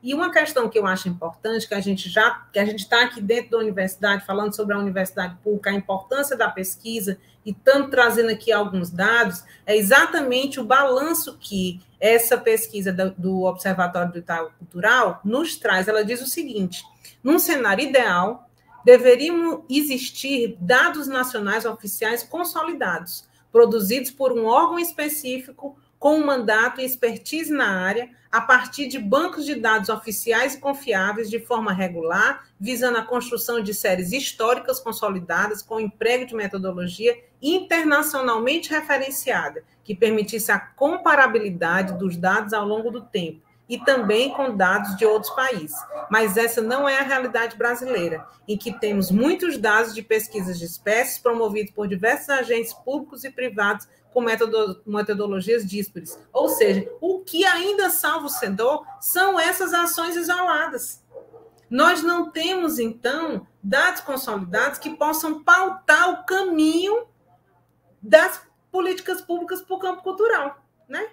[SPEAKER 5] E uma questão que eu acho importante, que a gente já, que a gente está aqui dentro da universidade, falando sobre a universidade pública, a importância da pesquisa, e estamos trazendo aqui alguns dados, é exatamente o balanço que essa pesquisa do, do Observatório do Itaú Cultural nos traz. Ela diz o seguinte: num cenário ideal, deveriam existir dados nacionais oficiais consolidados, produzidos por um órgão específico com um mandato e expertise na área, a partir de bancos de dados oficiais e confiáveis, de forma regular, visando a construção de séries históricas consolidadas, com emprego de metodologia internacionalmente referenciada, que permitisse a comparabilidade dos dados ao longo do tempo, e também com dados de outros países. Mas essa não é a realidade brasileira, em que temos muitos dados de pesquisas de espécies promovidos por diversos agentes públicos e privados com metodologias díspares. Ou seja, o que ainda salva o setor são essas ações isoladas. Nós não temos, então, dados consolidados que possam pautar o caminho das políticas públicas para o campo cultural, né?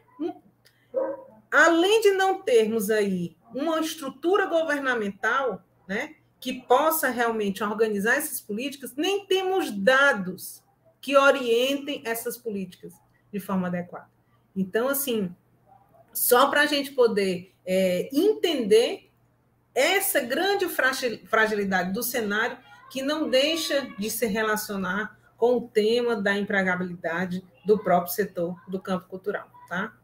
[SPEAKER 5] Além de não termos aí uma estrutura governamental, né, que possa realmente organizar essas políticas, nem temos dados que orientem essas políticas de forma adequada. Então, assim, só para a gente poder é, entender essa grande fragilidade do cenário, que não deixa de se relacionar com o tema da empregabilidade do próprio setor do campo cultural, tá?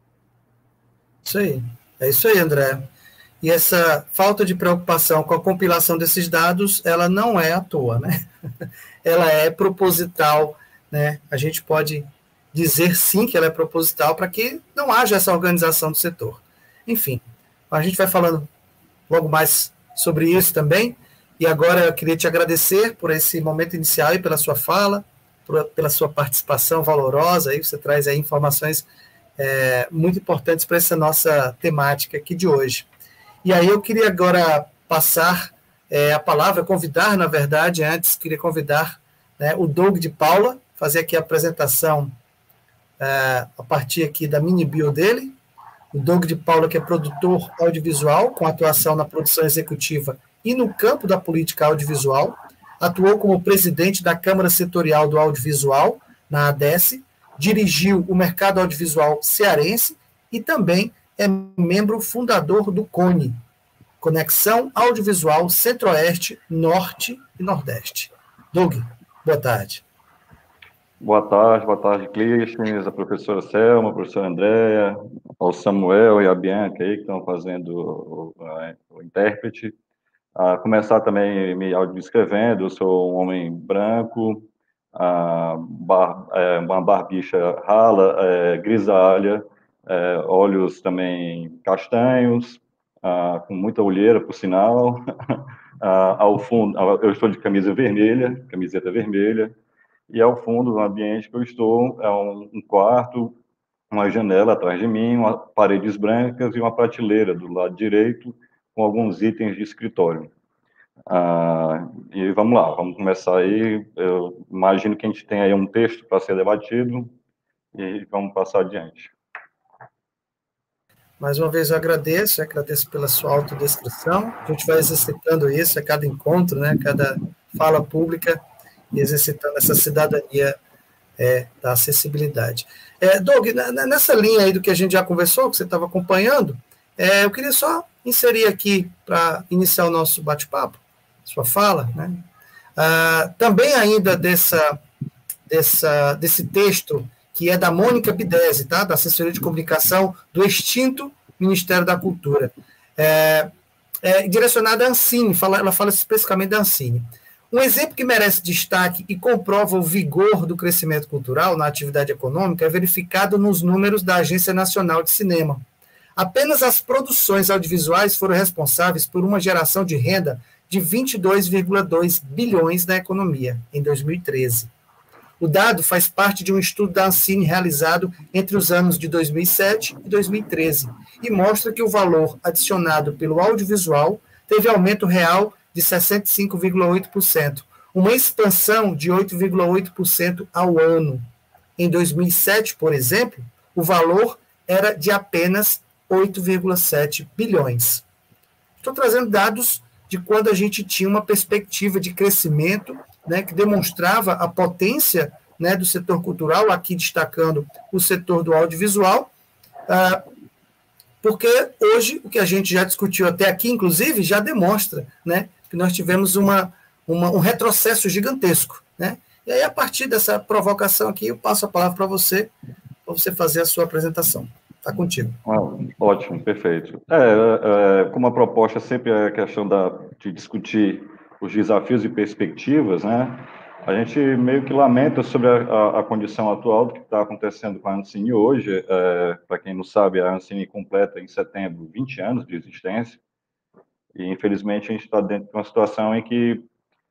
[SPEAKER 3] Isso aí, é isso aí, André. E essa falta de preocupação com a compilação desses dados, ela não é à toa, né? Ela é proposital, né? A gente pode dizer sim que ela é proposital para que não haja essa organização do setor. Enfim, a gente vai falando logo mais sobre isso também. E agora eu queria te agradecer por esse momento inicial e pela sua fala, por, pela sua participação valorosa. Aí você traz aí informações é, muito importantes para essa nossa temática aqui de hoje. E aí eu queria agora passar é, a palavra, convidar, na verdade, antes, queria convidar, né, o Doug de Paula, fazer aqui a apresentação é, a partir aqui da mini bio dele. O Doug de Paula, que é produtor audiovisual, com atuação na produção executiva e no campo da política audiovisual, atuou como presidente da Câmara Setorial do Audiovisual, na ADESE, dirigiu o mercado audiovisual cearense e também é membro fundador do CONE, Conexão Audiovisual Centro-Oeste, Norte e Nordeste. Doug, boa tarde.
[SPEAKER 6] Boa tarde, boa tarde, Clístenes, a professora Selma, a professora Andréa, ao Samuel e a Bianca aí, que estão fazendo o, o, o intérprete. A começar também me audiodescrevendo, eu sou um homem branco, a bar, é, uma barbicha rala, é, grisalha, é, olhos também castanhos, ah, com muita olheira, por sinal. ah, ao fundo, eu estou de camisa vermelha, camiseta vermelha, e ao fundo do ambiente que eu estou é um, um quarto, uma janela atrás de mim, uma, paredes brancas e uma prateleira do lado direito com alguns itens de escritório. Ah, e vamos lá, vamos começar aí. Eu imagino que a gente tem aí um texto para ser debatido e vamos passar adiante.
[SPEAKER 3] Mais uma vez eu agradeço, eu agradeço pela sua autodescrição. A gente vai exercitando isso a cada encontro, né, cada fala pública, e exercitando essa cidadania é, da acessibilidade. É, Doug, nessa linha aí do que a gente já conversou, que você estava acompanhando, é, eu queria só inserir aqui, para iniciar o nosso bate-papo, sua fala, né? Ah, também ainda dessa, dessa, desse texto, que é da Mônica Bidesi, tá? Da assessoria de comunicação do extinto Ministério da Cultura, é, é direcionada à Ancine, fala, ela fala especificamente da Ancine. Um exemplo que merece destaque e comprova o vigor do crescimento cultural na atividade econômica é verificado nos números da Agência Nacional de Cinema. Apenas as produções audiovisuais foram responsáveis por uma geração de renda de vinte e dois vírgula dois bilhões na economia, em dois mil e treze. O dado faz parte de um estudo da Ancine realizado entre os anos de dois mil e sete e dois mil e treze e mostra que o valor adicionado pelo audiovisual teve aumento real de sessenta e cinco vírgula oito por cento, uma expansão de oito vírgula oito por cento ao ano. Em dois mil e sete, por exemplo, o valor era de apenas oito vírgula sete bilhões. estou trazendo dados de quando a gente tinha uma perspectiva de crescimento, né, que demonstrava a potência, né, do setor cultural, aqui destacando o setor do audiovisual, ah, porque hoje o que a gente já discutiu até aqui, inclusive, já demonstra, né, que nós tivemos uma, uma, um retrocesso gigantesco, né? E aí, a partir dessa provocação aqui, eu passo a palavra para você, para você fazer a sua apresentação. Está contigo.
[SPEAKER 6] Ah, ótimo, perfeito. É, é, como a proposta sempre é a questão da, de discutir os desafios e perspectivas, né? A gente meio que lamenta sobre a, a, a condição atual do que está acontecendo com a Ancine hoje. É, para quem não sabe, a Ancine completa em setembro vinte anos de existência, e infelizmente a gente está dentro de uma situação em que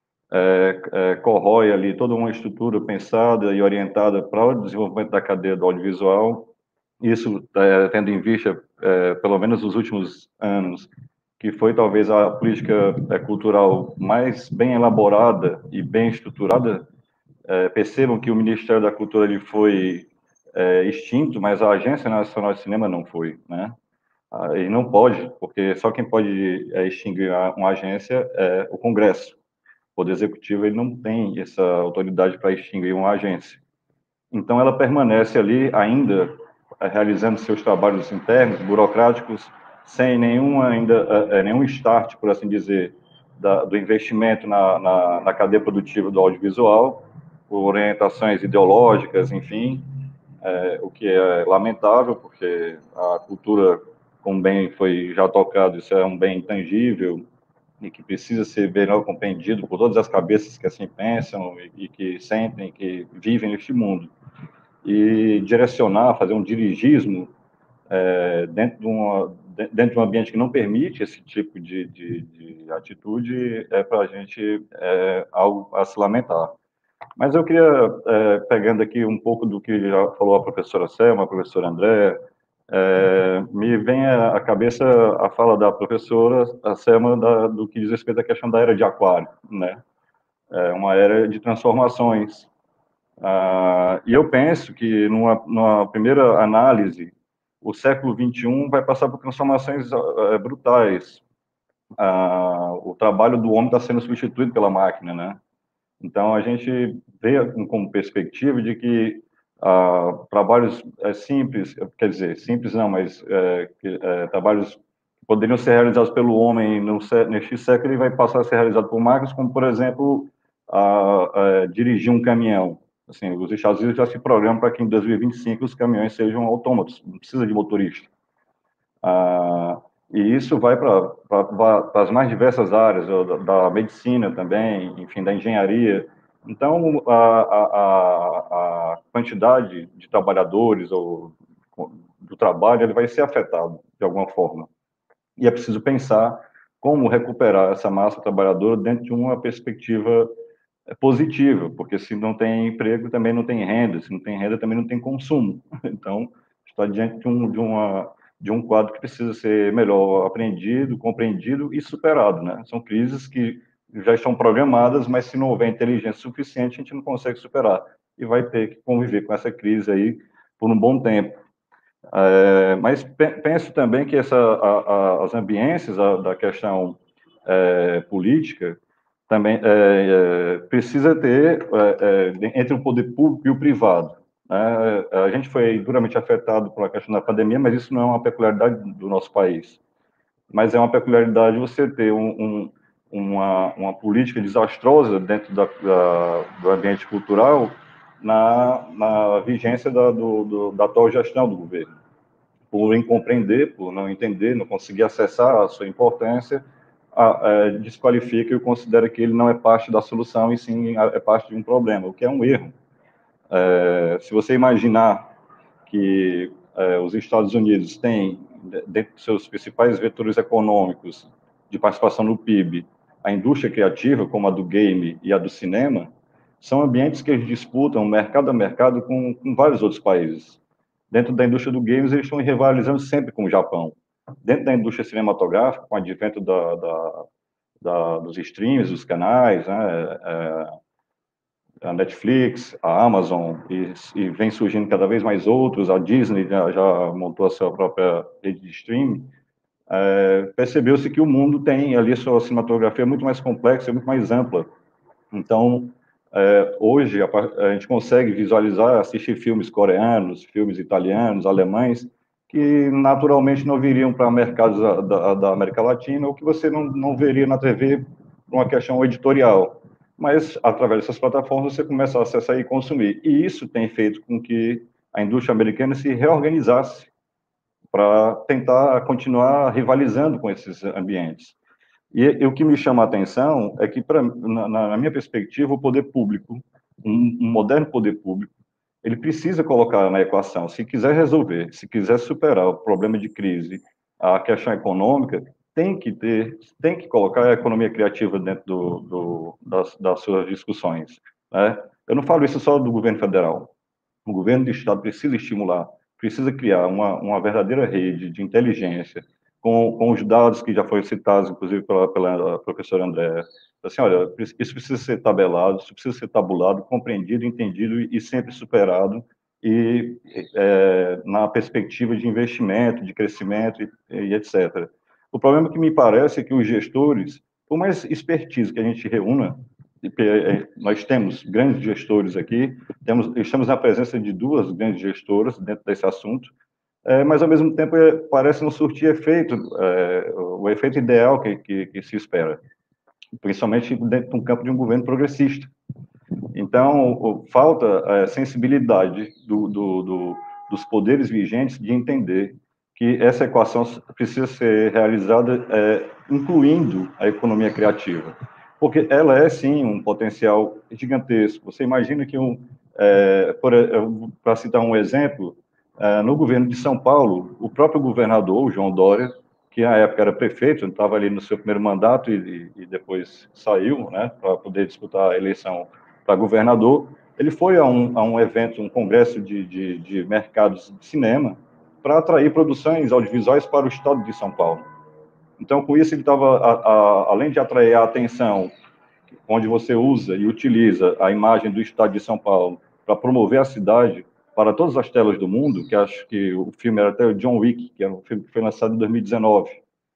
[SPEAKER 6] é, é, corrói ali toda uma estrutura pensada e orientada para o desenvolvimento da cadeia do audiovisual. Isso é, tendo em vista, é, pelo menos nos últimos anos, que foi talvez a política é, cultural mais bem elaborada e bem estruturada. É, percebam que o Ministério da Cultura ele foi é, extinto, mas a Agência Nacional de Cinema não foi, né? Ah, e não pode, porque só quem pode é, extinguir uma agência é o Congresso. O Poder Executivo ele não tem essa autoridade para extinguir uma agência. Então, ela permanece ali ainda realizando seus trabalhos internos, burocráticos, sem nenhum, ainda, é, nenhum start, por assim dizer, da, do investimento na, na, na cadeia produtiva do audiovisual, por orientações ideológicas, enfim, é, o que é lamentável, porque a cultura, como bem foi já tocado, isso é um bem intangível e que precisa ser melhor compreendido por todas as cabeças que assim pensam e, e que sentem, que vivem neste mundo. E direcionar, fazer um dirigismo é, dentro, de uma, dentro de um ambiente que não permite esse tipo de, de, de atitude, é para a gente é, algo a se lamentar. Mas eu queria, é, pegando aqui um pouco do que já falou a professora Selma, a professora Andréa, é, me vem à cabeça a fala da professora a Selma da, do que diz respeito à questão da era de Aquário, né? É uma era de transformações. Ah, e eu penso que, numa, numa primeira análise, o século vinte e um vai passar por transformações uh, brutais. Ah, o trabalho do homem está sendo substituído pela máquina, né? Então, a gente vê como perspectiva de que ah, trabalhos é, simples, quer dizer, simples não, mas é, que, é, trabalhos que poderiam ser realizados pelo homem no, neste século, ele vai passar a ser realizado por máquinas, como, por exemplo, a, a, dirigir um caminhão. Assim, os Estados Unidos já se programam para que em dois mil e vinte e cinco os caminhões sejam autômatos, não precisa de motorista. Ah, e isso vai para as mais diversas áreas, da, da medicina também, enfim, da engenharia. Então, a, a, a quantidade de trabalhadores ou do trabalho ele vai ser afetado de alguma forma. E é preciso pensar como recuperar essa massa trabalhadora dentro de uma perspectiva é positivo, porque se não tem emprego, também não tem renda, se não tem renda, também não tem consumo. Então, está diante de um, de uma, de um quadro que precisa ser melhor aprendido, compreendido e superado, né? São crises que já estão programadas, mas se não houver inteligência suficiente, a gente não consegue superar. E vai ter que conviver com essa crise aí por um bom tempo. É, mas penso também que essa, a, a, as ambiências a, da questão é, política também é, é, precisa ter é, é, entre o poder público e o privado. Né? A gente foi duramente afetado pela questão da pandemia, mas isso não é uma peculiaridade do nosso país. Mas é uma peculiaridade você ter um, um, uma, uma política desastrosa dentro da, da, do ambiente cultural na, na vigência da, do, do, da atual gestão do governo. Por incompreender, por não entender, não conseguir acessar a sua importância, a, a, desqualifica e considera que ele não é parte da solução e sim é parte de um problema, o que é um erro. É, se você imaginar que é, os Estados Unidos têm, dentro dos seus principais vetores econômicos de participação no P I B, a indústria criativa, como a do game e a do cinema, são ambientes que eles disputam mercado a mercado com, com vários outros países. Dentro da indústria do games, eles estão rivalizando sempre com o Japão. Dentro da indústria cinematográfica, com o advento da, da, da, dos streams, dos canais, né, é, a Netflix, a Amazon, e, e vem surgindo cada vez mais outros, a Disney já, já montou a sua própria rede de streaming, é, percebeu-se que o mundo tem ali a sua cinematografia muito mais complexa, muito mais ampla. Então, é, hoje, a, a gente consegue visualizar, assistir filmes coreanos, filmes italianos, alemães, que naturalmente não viriam para mercados da, da, da América Latina, ou que você não, não veria na T V por uma questão editorial. Mas, através dessas plataformas, você começa a acessar e consumir. E isso tem feito com que a indústria americana se reorganizasse para tentar continuar rivalizando com esses ambientes. E, e o que me chama a atenção é que, pra, na, na minha perspectiva, o poder público, um, um moderno poder público, ele precisa colocar na equação, se quiser resolver, se quiser superar o problema de crise, a questão econômica, tem que ter, tem que colocar a economia criativa dentro do, do, das, das suas discussões, né? Eu não falo isso só do governo federal. O governo do estado precisa estimular, precisa criar uma, uma verdadeira rede de inteligência com, com os dados que já foram citados, inclusive pela, pela professora Andréa. Assim, olha, isso precisa ser tabelado, isso precisa ser tabulado, compreendido, entendido e sempre superado, e é, na perspectiva de investimento, de crescimento e, e etcétera. O problema que me parece é que os gestores, por mais expertise que a gente reúna, nós temos grandes gestores aqui, temos, estamos na presença de duas grandes gestoras dentro desse assunto, é, mas ao mesmo tempo é, parece não surtir efeito, é, o efeito ideal que, que, que se espera, principalmente dentro de um campo de um governo progressista. Então, falta é, sensibilidade do, do, do, dos poderes vigentes de entender que essa equação precisa ser realizada é, incluindo a economia criativa, porque ela é, sim, um potencial gigantesco. Você imagina que, um, é, para citar um exemplo, é, no governo de São Paulo, o próprio governador, o João Dória, que na época era prefeito, estava ali no seu primeiro mandato e, e depois saiu, né, para poder disputar a eleição para governador, ele foi a um, a um evento, um congresso de, de, de mercados de cinema, para atrair produções audiovisuais para o estado de São Paulo. Então, com isso, ele estava, além de atrair a atenção, onde você usa e utiliza a imagem do estado de São Paulo para promover a cidade para todas as telas do mundo, que acho que o filme era até o John Wick, que era um filme que foi lançado em dois mil e dezenove.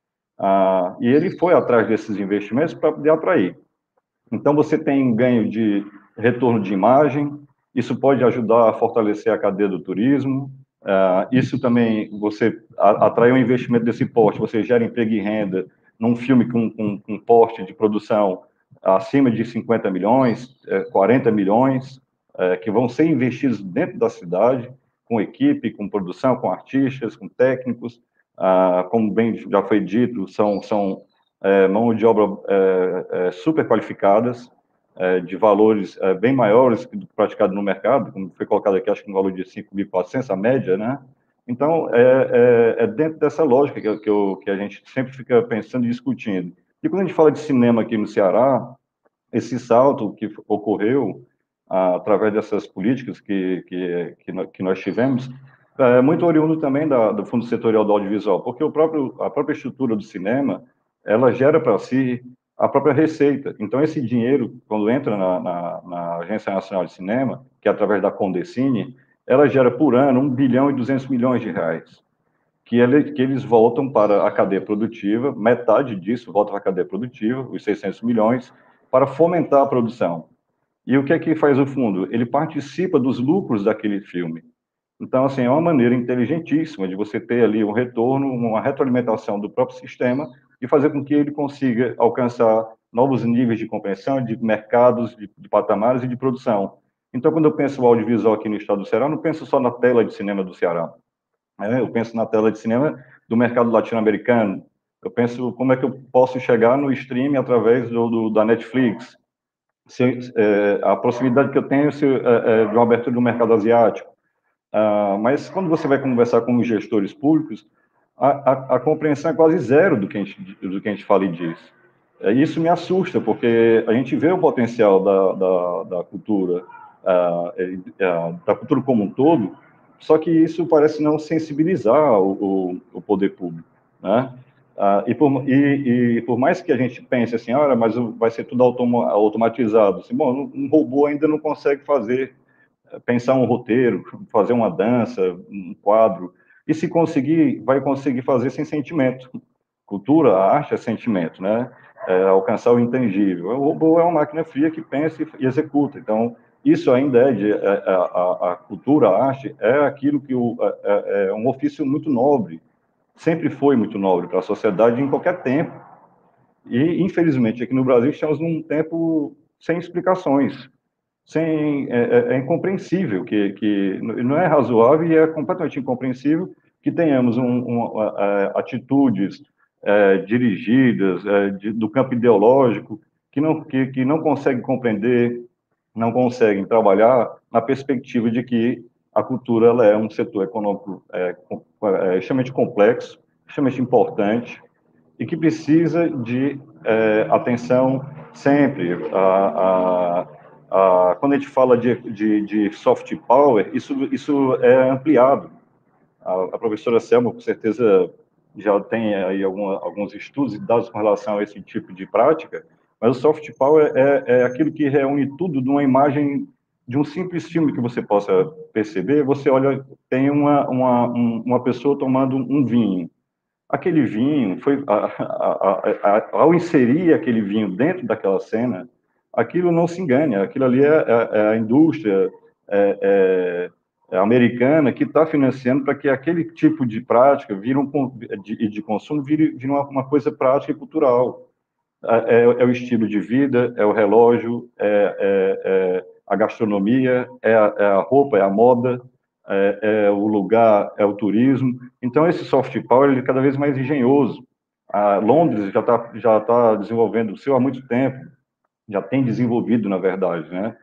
[SPEAKER 6] Ah, e ele foi atrás desses investimentos para poder atrair. Então, você tem um ganho de retorno de imagem, isso pode ajudar a fortalecer a cadeia do turismo, uh, isso também, você atrai um investimento desse porte, você gera emprego e renda num filme com, com, com porte de produção acima de cinquenta milhões, quarenta milhões, uh, que vão ser investidos dentro da cidade, com equipe, com produção, com artistas, com técnicos, uh, como bem já foi dito, são... são É, mão de obra é, é, super qualificadas, é, de valores é, bem maiores que do praticado no mercado, como foi colocado aqui, acho que no valor de cinco mil e quatrocentos, a média, né? Então, é, é, é dentro dessa lógica que, que, eu, que a gente sempre fica pensando e discutindo. E quando a gente fala de cinema aqui no Ceará, esse salto que ocorreu ah, através dessas políticas que, que, que nós tivemos, é muito oriundo também da, do Fundo Setorial do Audiovisual, porque o próprio, a própria estrutura do cinema, ela gera para si a própria receita. Então, esse dinheiro, quando entra na, na, na Agência Nacional de Cinema, que é através da Condecine, ela gera por ano um bilhão e duzentos milhões de reais, que, ele, que eles voltam para a cadeia produtiva, metade disso volta para a cadeia produtiva, os seiscentos milhões, para fomentar a produção. E o que é que faz o fundo? Ele participa dos lucros daquele filme. Então, assim, é uma maneira inteligentíssima de você ter ali um retorno, uma retroalimentação do próprio sistema e fazer com que ele consiga alcançar novos níveis de compreensão, de mercados, de, de patamares e de produção. Então, quando eu penso o audiovisual aqui no estado do Ceará, eu não penso só na tela de cinema do Ceará. Né? Eu penso na tela de cinema do mercado latino-americano. Eu penso como é que eu posso chegar no streaming através do, do, da Netflix. Se, é, a proximidade que eu tenho se, é, é, de uma abertura do mercado asiático. Uh, mas quando você vai conversar com os gestores públicos, a, a, a compreensão é quase zero do que a gente, do que a gente fala e diz. É, isso me assusta, porque a gente vê o potencial da, da, da cultura, uh, uh, da cultura como um todo, só que isso parece não sensibilizar o, o, o poder público, né? Uh, e, por, e, e por mais que a gente pense assim, olha, mas vai ser tudo automa, automatizado, assim, bom, um robô ainda não consegue fazer pensar um roteiro, fazer uma dança, um quadro, e se conseguir, vai conseguir fazer sem sentimento. cultura, a arte é sentimento, né? É alcançar o intangível. O robô é uma máquina fria que pensa e executa. Então, isso ainda é de... A, a, a cultura, a arte, é aquilo que... O, é, é um ofício muito nobre. Sempre foi muito nobre para a sociedade em qualquer tempo. E, infelizmente, aqui no Brasil, estamos num tempo sem explicações. Sem, é, é incompreensível, que, que não é razoável e é completamente incompreensível que tenhamos um, um, uh, atitudes uh, dirigidas uh, de, do campo ideológico que não, que, que não conseguem compreender, não conseguem trabalhar na perspectiva de que a cultura ela é um setor econômico é, é, extremamente complexo, extremamente importante e que precisa de é, atenção sempre. A, a, Ah, quando a gente fala de, de, de soft power, isso, isso é ampliado. A, a professora Selma, com certeza, já tem aí alguma, alguns estudos e dados com relação a esse tipo de prática, mas o soft power é, é aquilo que reúne tudo numa imagem de um simples filme que você possa perceber. Você olha, tem uma, uma, uma pessoa tomando um vinho. Aquele vinho, foi, a, a, a, ao inserir aquele vinho dentro daquela cena, aquilo não se engane, aquilo ali é, é, é a indústria é, é, é americana que está financiando para que aquele tipo de prática vire um, de, de consumo vire, vire uma, uma coisa prática e cultural. É, é, é o estilo de vida, é o relógio, é, é, é a gastronomia, é a, é a roupa, é a moda, é, é o lugar, é o turismo. Então, esse soft power ele é cada vez mais engenhoso. A Londres já está já tá desenvolvendo o seu há muito tempo, já tem desenvolvido, na verdade, né?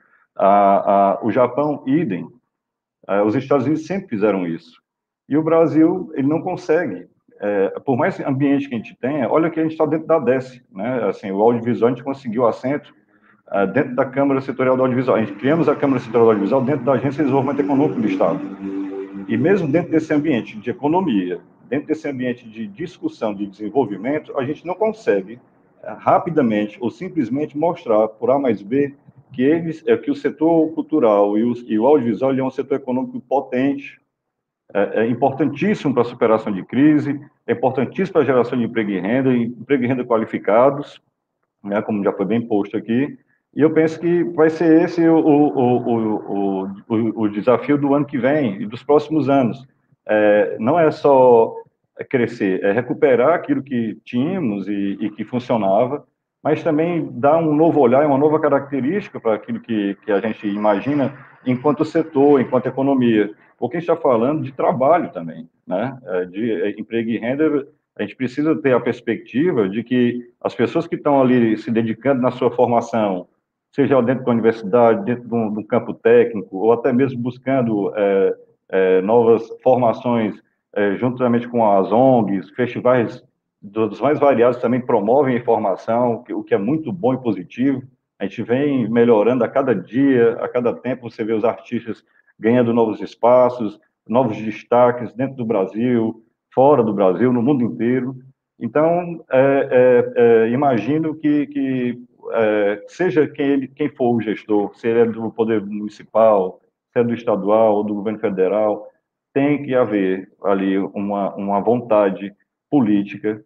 [SPEAKER 6] A, a, o Japão, idem. A, os Estados Unidos sempre fizeram isso. E o Brasil, ele não consegue. É, por mais ambiente que a gente tenha, olha que a gente está dentro da D E S, né? Assim, o audiovisual, a gente conseguiu assento uh, dentro da Câmara Setorial do Audiovisual. A gente criamos a Câmara Setorial do Audiovisual dentro da Agência de Desenvolvimento Econômico do Estado. E mesmo dentro desse ambiente de economia, dentro desse ambiente de discussão, de desenvolvimento, a gente não consegue rapidamente ou simplesmente mostrar por A mais B que eles é que o setor cultural e o, e o audiovisual ele é um setor econômico potente, é, é importantíssimo para a superação de crise, é importantíssimo para a geração de emprego e renda, emprego e renda qualificados, né, como já foi bem posto aqui. E eu penso que vai ser esse o, o, o, o, o desafio do ano que vem e dos próximos anos. É, não é só crescer, é recuperar aquilo que tínhamos e, e que funcionava, mas também dar um novo olhar, uma nova característica para aquilo que, que a gente imagina enquanto setor, enquanto economia. Porque a gente está falando de trabalho também, né? De emprego e renda. A gente precisa ter a perspectiva de que as pessoas que estão ali se dedicando na sua formação, seja dentro da universidade, dentro de um, de um campo técnico, ou até mesmo buscando é, é, novas formações, é, juntamente com as O N Gs, festivais dos mais variados também promovem a formação, o que é muito bom e positivo. A gente vem melhorando a cada dia, a cada tempo você vê os artistas ganhando novos espaços, novos destaques dentro do Brasil, fora do Brasil, no mundo inteiro. Então, é, é, é, imagino que, que é, seja quem, ele, quem for o gestor, se ele é do poder municipal, se é do estadual ou do governo federal, tem que haver ali uma, uma vontade política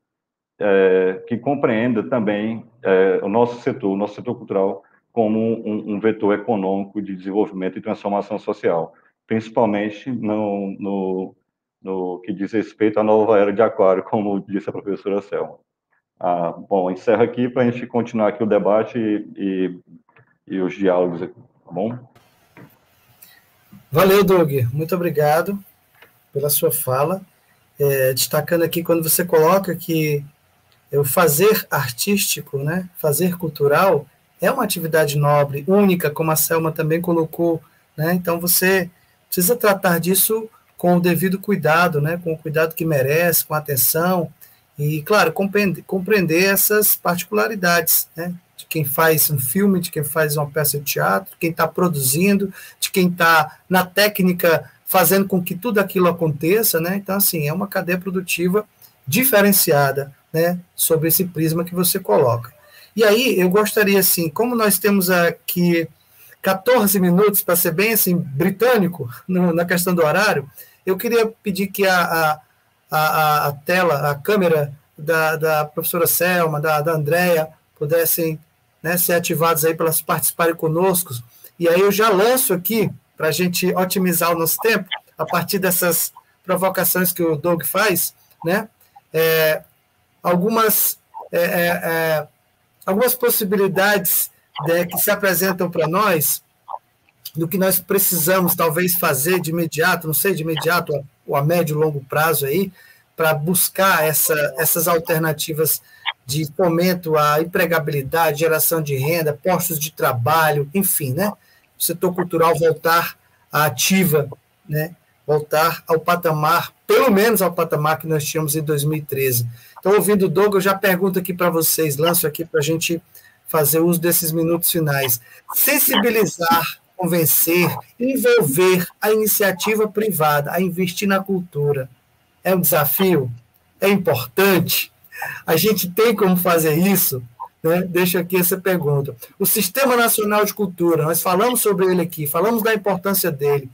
[SPEAKER 6] é, que compreenda também é, o nosso setor, o nosso setor cultural, como um, um vetor econômico de desenvolvimento e transformação social, principalmente no, no, no que diz respeito à nova era de Aquário, como disse a professora Selma. Ah, bom, encerro aqui para a gente continuar aqui o debate e, e, e os diálogos, tá bom?
[SPEAKER 3] Valeu, Doug. Muito obrigado pela sua fala. É, destacando aqui quando você coloca que o fazer artístico, né, fazer cultural, é uma atividade nobre, única, como a Selma também colocou, né? Então você precisa tratar disso com o devido cuidado, né, com o cuidado que merece, com atenção, e, claro, compreender, compreender essas particularidades, né, de quem faz um filme, de quem faz uma peça de teatro, de quem está produzindo, de quem está na técnica fazendo com que tudo aquilo aconteça, né? Então, assim, é uma cadeia produtiva diferenciada, né, sobre esse prisma que você coloca. E aí, eu gostaria, assim, como nós temos aqui quatorze minutos, para ser bem, assim, britânico, no, na questão do horário, eu queria pedir que a, a, a, a tela, a câmera da, da professora Selma, da, da Andréia, pudessem, né, ser ativados aí para elas participarem conosco. E aí eu já lanço aqui, para a gente otimizar o nosso tempo, a partir dessas provocações que o Doug faz, né, é, algumas, é, é, algumas possibilidades, né, que se apresentam para nós, do que nós precisamos, talvez, fazer de imediato, não sei, de imediato ou a médio e longo prazo aí, para buscar essa, essas alternativas de fomento à empregabilidade, geração de renda, postos de trabalho, enfim, né? O setor cultural voltar à ativa, né? Voltar ao patamar, pelo menos ao patamar que nós tínhamos em dois mil e treze. Então, ouvindo o Doug, eu já pergunto aqui para vocês, lanço aqui para a gente fazer uso desses minutos finais. Sensibilizar, convencer, envolver a iniciativa privada a investir na cultura. É um desafio? É importante? A gente tem como fazer isso? Né? Deixo aqui essa pergunta. O Sistema Nacional de Cultura, nós falamos sobre ele aqui, falamos da importância dele.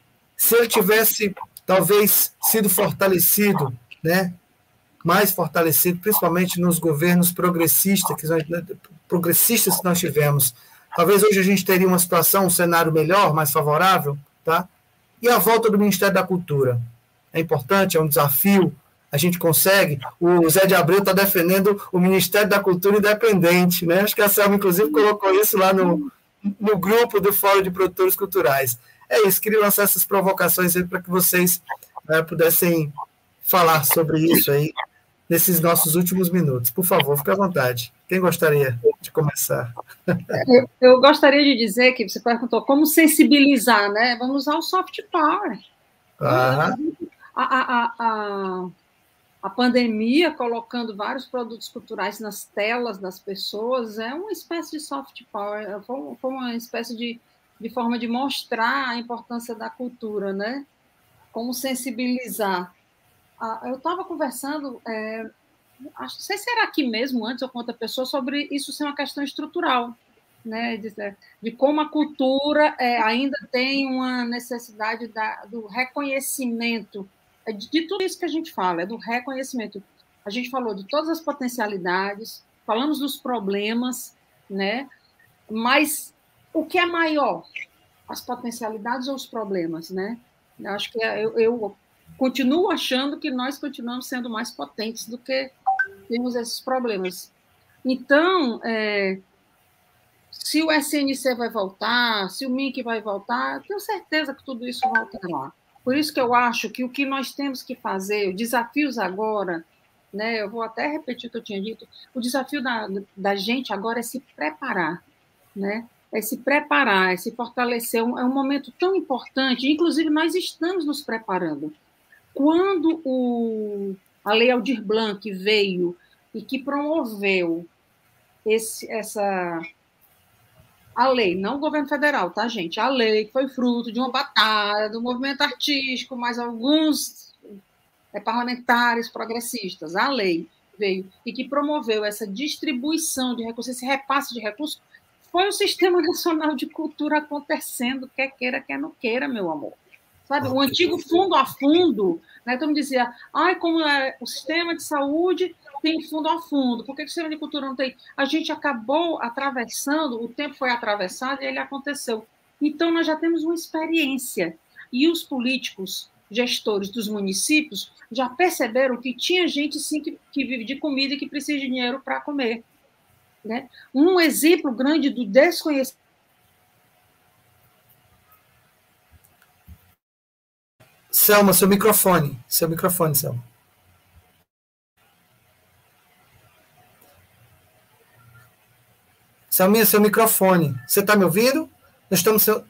[SPEAKER 3] Se ele tivesse, talvez, sido fortalecido, né? mais fortalecido, principalmente nos governos progressistas que nós, progressistas que nós tivemos, talvez hoje a gente teria uma situação, um cenário melhor, mais favorável, tá? E a volta do Ministério da Cultura? É importante, é um desafio, a gente consegue. O Zé de Abreu está defendendo o Ministério da Cultura independente, né? Acho que a Selma, inclusive, colocou isso lá no, no grupo do Fórum de Produtores Culturais. É isso, queria lançar essas provocações aí para que vocês né, pudessem falar sobre isso aí nesses nossos últimos minutos. Por favor, fique à vontade. Quem gostaria de começar?
[SPEAKER 4] Eu, eu gostaria de dizer que você perguntou como sensibilizar, né? Vamos usar o soft power.
[SPEAKER 3] Ah.
[SPEAKER 4] A, a, a, a pandemia, colocando vários produtos culturais nas telas das pessoas, é uma espécie de soft power, foi, foi uma espécie de, de forma de mostrar a importância da cultura, né? Como sensibilizar. Ah, eu estava conversando, é, acho, não sei se era aqui mesmo, antes ou com outra pessoa, sobre isso ser uma questão estrutural, né? de, de como a cultura é, ainda tem uma necessidade da, do reconhecimento, de, de tudo isso que a gente fala, é do reconhecimento. A gente falou de todas as potencialidades, falamos dos problemas, né? Mas o que é maior? As potencialidades ou os problemas, né? Eu acho que eu... eu continuo achando que nós continuamos sendo mais potentes do que temos esses problemas. Então, é, se o S N C vai voltar, se o M I C vai voltar, eu tenho certeza que tudo isso voltará. Por isso que eu acho que o que nós temos que fazer, os desafios agora, né, eu vou até repetir o que eu tinha dito, o desafio da, da gente agora é se preparar, né? É se preparar, é se fortalecer. É um momento tão importante, inclusive nós estamos nos preparando. Quando o, a Lei Aldir Blanc veio e que promoveu esse, essa... A lei, não o governo federal, tá, gente? A lei que foi fruto de uma batalha do movimento artístico, mais alguns é, parlamentares progressistas. A lei veio e que promoveu essa distribuição de recursos, esse repasse de recursos, foi o Sistema Nacional de Cultura acontecendo, quer queira, quer não queira, meu amor. Sabe, o antigo fundo a fundo, né? Então me dizia, ai, como é, o sistema de saúde tem fundo a fundo, por que o sistema de cultura não tem? A gente acabou atravessando, o tempo foi atravessado e ele aconteceu. Então nós já temos uma experiência. E os políticos, gestores dos municípios, já perceberam que tinha gente, sim, que, que vive de comida e que precisa de dinheiro para comer. Né? Um exemplo grande do desconhecimento.
[SPEAKER 3] Selma, seu microfone. Seu microfone, Selma. Selminha, seu microfone. Você está me ouvindo? Nós estamos... Seu...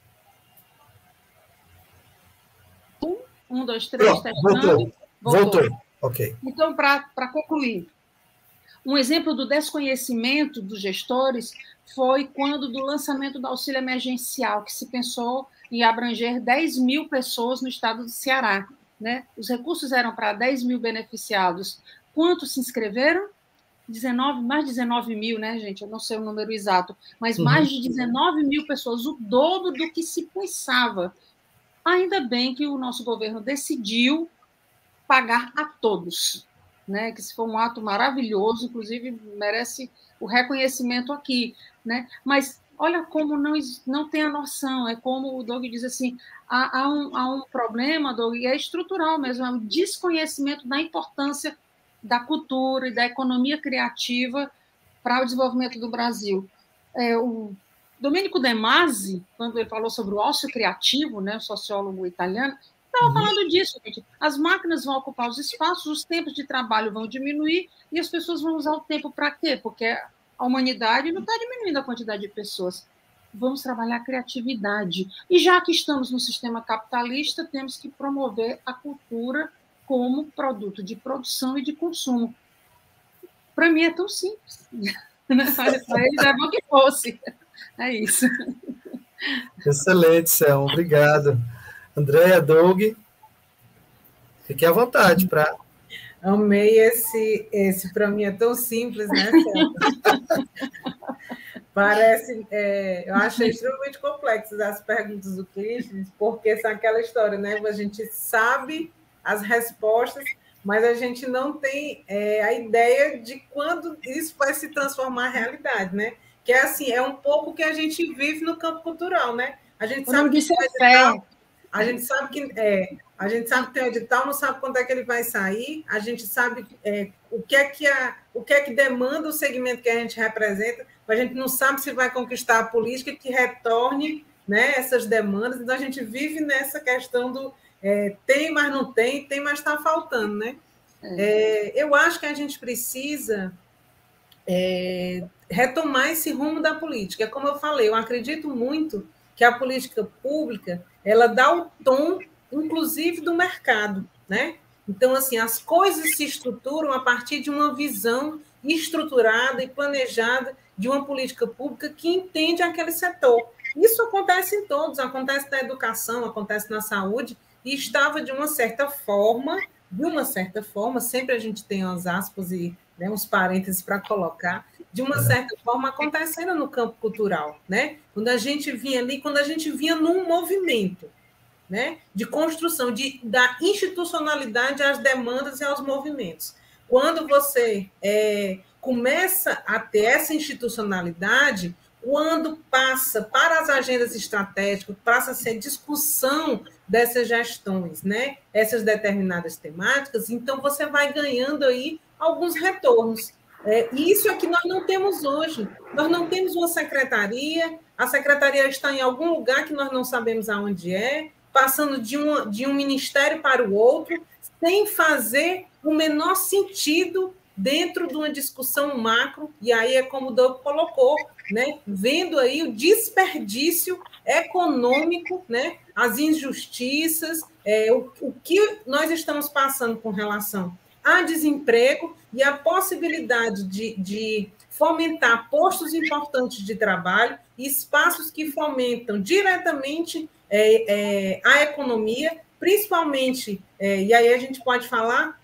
[SPEAKER 4] Um, dois, três,
[SPEAKER 3] Pronto,
[SPEAKER 4] testando.
[SPEAKER 3] Voltou.
[SPEAKER 4] Voltou.
[SPEAKER 3] Voltou. Ok.
[SPEAKER 4] Então, para concluir, um exemplo do desconhecimento dos gestores foi quando, do lançamento do auxílio emergencial, que se pensou em abranger dez mil pessoas no estado do Ceará. Né? Os recursos eram para dez mil beneficiados. Quantos se inscreveram? dezenove, mais de dezenove mil, né, gente? Eu não sei o número exato, mas uhum. mais de dezenove mil pessoas, o dobro do que se pensava. Ainda bem que o nosso governo decidiu pagar a todos. né, que se foi um ato maravilhoso, inclusive merece o reconhecimento aqui, né? Mas olha como não, não tem a noção, é como o Doug diz assim, há, há, um, há um problema, Doug, e é estrutural mesmo, é um desconhecimento da importância da cultura e da economia criativa para o desenvolvimento do Brasil. É, o Domenico De Masi, quando ele falou sobre o ócio criativo, né, sociólogo italiano, estava falando disso, gente. As máquinas vão ocupar os espaços, os tempos de trabalho vão diminuir e as pessoas vão usar o tempo para quê? Porque a humanidade não está diminuindo a quantidade de pessoas. Vamos trabalhar a criatividade. E já que estamos no sistema capitalista, temos que promover a cultura como produto de produção e de consumo. Para mim é tão simples. Para eles é bom que fosse. É isso.
[SPEAKER 3] Excelente, Selma. Obrigado. Andréia, Doug, fique à vontade para...
[SPEAKER 5] Amei esse, esse para mim é tão simples, né, Selma? Parece, é, eu achei extremamente complexas as perguntas do Clístenes, porque são aquela história, né? A gente sabe as respostas, mas a gente não tem é, a ideia de quando isso vai se transformar em realidade, né? Que é assim, é um pouco que a gente vive no campo cultural, né? A gente sabe que
[SPEAKER 4] é fé.
[SPEAKER 5] A gente sabe que é, a gente sabe que tem edital, não sabe quando é que ele vai sair, a gente sabe é, o, que é que a, o que é que demanda o segmento que a gente representa, mas a gente não sabe se vai conquistar a política que retorne, né, essas demandas, então a gente vive nessa questão do é, tem, mas não tem, tem, mas está faltando, né? É, eu acho que a gente precisa é, retomar esse rumo da política. Como eu falei, eu acredito muito que a política pública ela dá o tom, inclusive, do mercado, né? Então, assim, as coisas se estruturam a partir de uma visão estruturada e planejada de uma política pública que entende aquele setor. Isso acontece em todos, acontece na educação, acontece na saúde, e estava, de uma certa forma, de uma certa forma, sempre a gente tem umas aspas e né, uns parênteses para colocar, de uma certa forma acontecendo no campo cultural, né? Quando a gente vinha ali, quando a gente vinha num movimento, né, de construção de, da institucionalidade às demandas e aos movimentos. Quando você é, começa a ter essa institucionalidade, quando passa para as agendas estratégicas, passa a ser discussão dessas gestões, né, essas determinadas temáticas, então você vai ganhando aí alguns retornos. É, isso é que nós não temos hoje. Nós não temos uma secretaria, a secretaria está em algum lugar que nós não sabemos aonde é, passando de, uma, de um ministério para o outro, sem fazer o menor sentido dentro de uma discussão macro, e aí é como o Doug colocou, né? Vendo aí o desperdício econômico, né? As injustiças, é, o, o que nós estamos passando com relação a desemprego e a possibilidade de, de fomentar postos importantes de trabalho e espaços que fomentam diretamente é, é, a economia, principalmente, é, e aí a gente pode falar,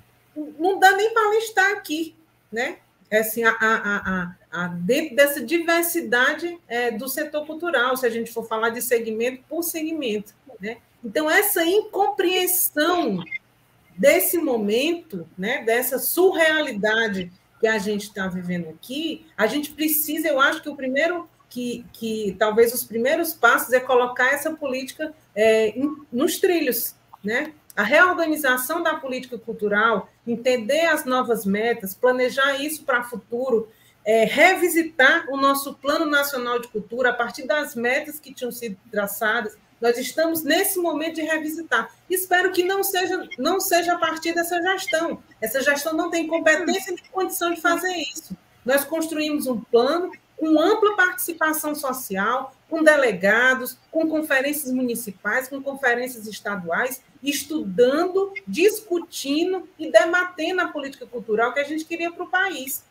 [SPEAKER 5] não dá nem para listar aqui, né? Assim, a, a, a, a, dentro dessa diversidade é, do setor cultural, se a gente for falar de segmento por segmento, né? Então, essa incompreensão desse momento, né, dessa surrealidade que a gente está vivendo aqui, a gente precisa, eu acho que o primeiro, que, que talvez os primeiros passos é colocar essa política é, em, nos trilhos, né? A reorganização da política cultural, entender as novas metas, planejar isso para o futuro, é, revisitar o nosso Plano Nacional de Cultura a partir das metas que tinham sido traçadas. Nós estamos nesse momento de revisitar. Espero que não seja, não seja a partir dessa gestão. Essa gestão não tem competência nem condição de fazer isso. Nós construímos um plano com ampla participação social, com delegados, com conferências municipais, com conferências estaduais, estudando, discutindo e debatendo a política cultural que a gente queria para o país.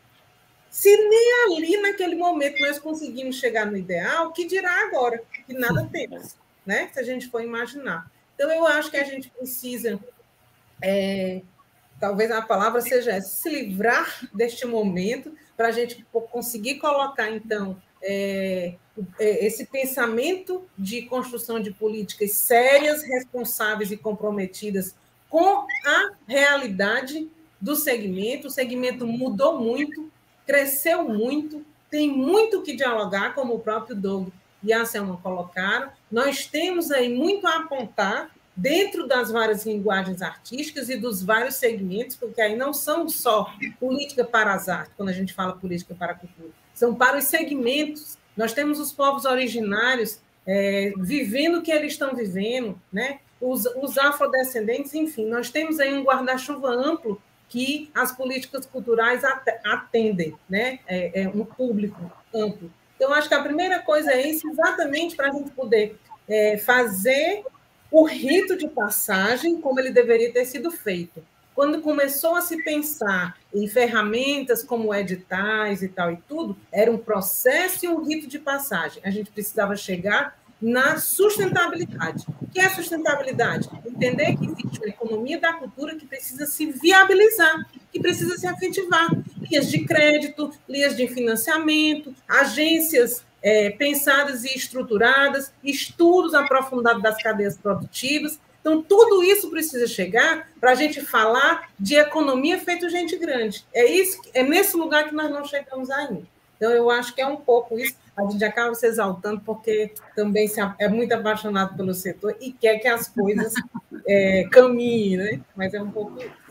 [SPEAKER 5] Se nem ali, naquele momento, nós conseguimos chegar no ideal, que dirá agora, que nada temos, né? Se a gente for imaginar. Então, eu acho que a gente precisa, é, talvez a palavra seja essa, se livrar deste momento, para a gente conseguir colocar, então, é, esse pensamento de construção de políticas sérias, responsáveis e comprometidas com a realidade do segmento. O segmento mudou muito, cresceu muito, tem muito que dialogar, como o próprio Doug e a Selma colocaram. Nós temos aí muito a apontar dentro das várias linguagens artísticas e dos vários segmentos, porque aí não são só política para as artes, quando a gente fala política para a cultura, são para os segmentos. Nós temos os povos originários é, vivendo o que eles estão vivendo, né? os, os afrodescendentes, enfim, nós temos aí um guarda-chuva amplo que as políticas culturais atendem, né? é, é um público amplo. Então, acho que a primeira coisa é isso, exatamente para a gente poder é, fazer o rito de passagem como ele deveria ter sido feito. Quando começou a se pensar em ferramentas como editais e tal e tudo, era um processo e um rito de passagem. A gente precisava chegar na sustentabilidade. O que é sustentabilidade? Entender que existe uma economia da cultura que precisa se viabilizar, que precisa se efetivar. Linhas de crédito, linhas de financiamento, agências É, pensadas e estruturadas, estudos aprofundados das cadeias produtivas. Então, tudo isso precisa chegar para a gente falar de economia feito gente grande. É, isso, é nesse lugar que nós não chegamos ainda. Então, eu acho que é um pouco isso. A gente acaba se exaltando porque também se é muito apaixonado pelo setor e quer que as coisas é, caminhem, né? Mas é um pouco isso.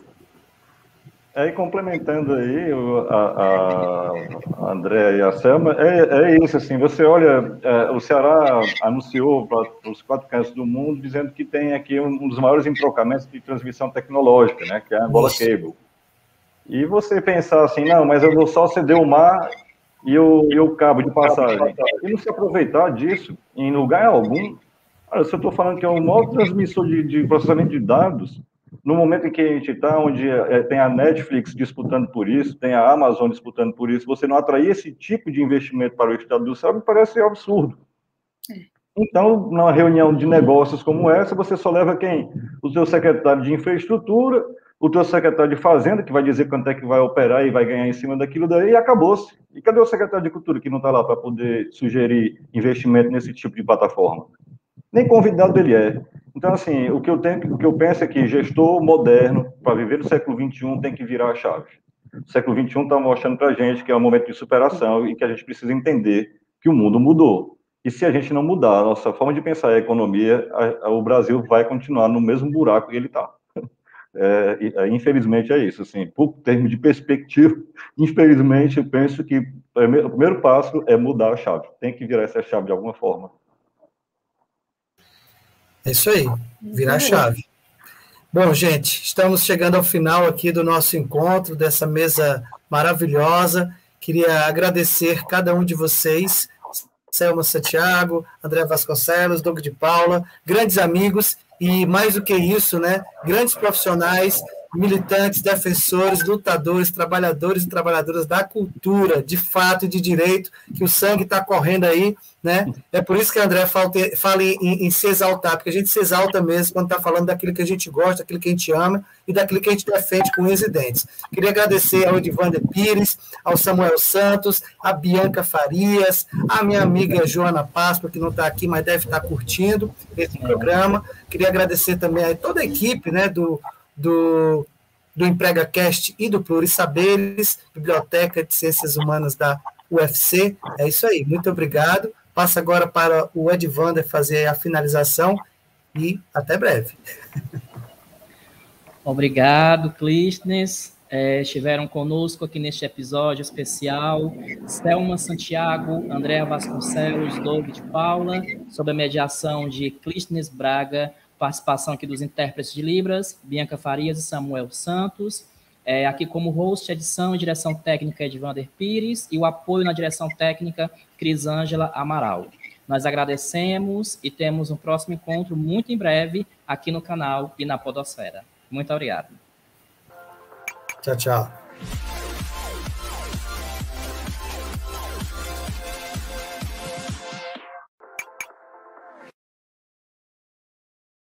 [SPEAKER 6] É, complementando aí o, a, a André e a Selma, é, é isso, assim, você olha, é, o Ceará anunciou para os quatro cantos do mundo, dizendo que tem aqui um, um dos maiores entrocamentos de transmissão tecnológica, né, que é a Angola Cable. E você pensar assim, não, mas eu vou só ceder o mar e o, e o cabo de passagem, e não se aproveitar disso em lugar algum. Olha, se eu estou falando que é o maior transmissor de, de processamento de dados, no momento em que a gente está, onde é, tem a Netflix disputando por isso, tem a Amazon disputando por isso, você não atrair esse tipo de investimento para o Estado do Ceará me parece absurdo. Então, numa reunião de negócios como essa, você só leva quem? O seu secretário de infraestrutura, o teu secretário de fazenda, que vai dizer quanto é que vai operar e vai ganhar em cima daquilo daí, e acabou-se. E cadê o secretário de cultura que não está lá para poder sugerir investimento nesse tipo de plataforma? Nem convidado ele é. Então, assim, o que eu tenho, o que eu penso é que gestor moderno, para viver no século vinte e um, tem que virar a chave. O século vinte e um está mostrando para a gente que é um momento de superação e que a gente precisa entender que o mundo mudou. E se a gente não mudar a nossa forma de pensar a economia, a, a, o Brasil vai continuar no mesmo buraco que ele está. É, é, infelizmente é isso. Assim, por termo de perspectiva, infelizmente, eu penso que o primeiro passo é mudar a chave. Tem que virar essa chave de alguma forma.
[SPEAKER 3] É isso aí, virar a chave. Bom, gente, estamos chegando ao final aqui do nosso encontro, dessa mesa maravilhosa. Queria agradecer cada um de vocês, Selma Santiago, André Vasconcelos, Doug de Paula, grandes amigos e, mais do que isso, né, grandes profissionais, militantes, defensores, lutadores, trabalhadores e trabalhadoras da cultura, de fato e de direito, que o sangue está correndo aí, né? É por isso que o André fala, fala em, em se exaltar, porque a gente se exalta mesmo quando está falando daquilo que a gente gosta, daquilo que a gente ama e daquilo que a gente defende com unhas e dentes. Queria agradecer ao Edivander Pires, ao Samuel Santos, a Bianca Farias, a minha amiga Joana Páscoa, que não está aqui, mas deve estar curtindo esse programa. Queria agradecer também a toda a equipe, né, do do, do EmpregaCast e do Plurisaberes, Biblioteca de Ciências Humanas da U F C. É isso aí, muito obrigado. Passo agora para o Edivander fazer a finalização e até breve.
[SPEAKER 1] Obrigado, Clístenes. É, estiveram conosco aqui neste episódio especial Selma Santiago, André Vasconcelos, Doug de Paula, sob a mediação de Clístenes Braga, participação aqui dos intérpretes de Libras, Bianca Farias e Samuel Santos. É, aqui como host, edição e direção técnica Edivander Pires e o apoio na direção técnica Crisângela Amaral. Nós agradecemos e temos um próximo encontro muito em breve aqui no canal e na Podosfera. Muito obrigado.
[SPEAKER 3] Tchau, tchau.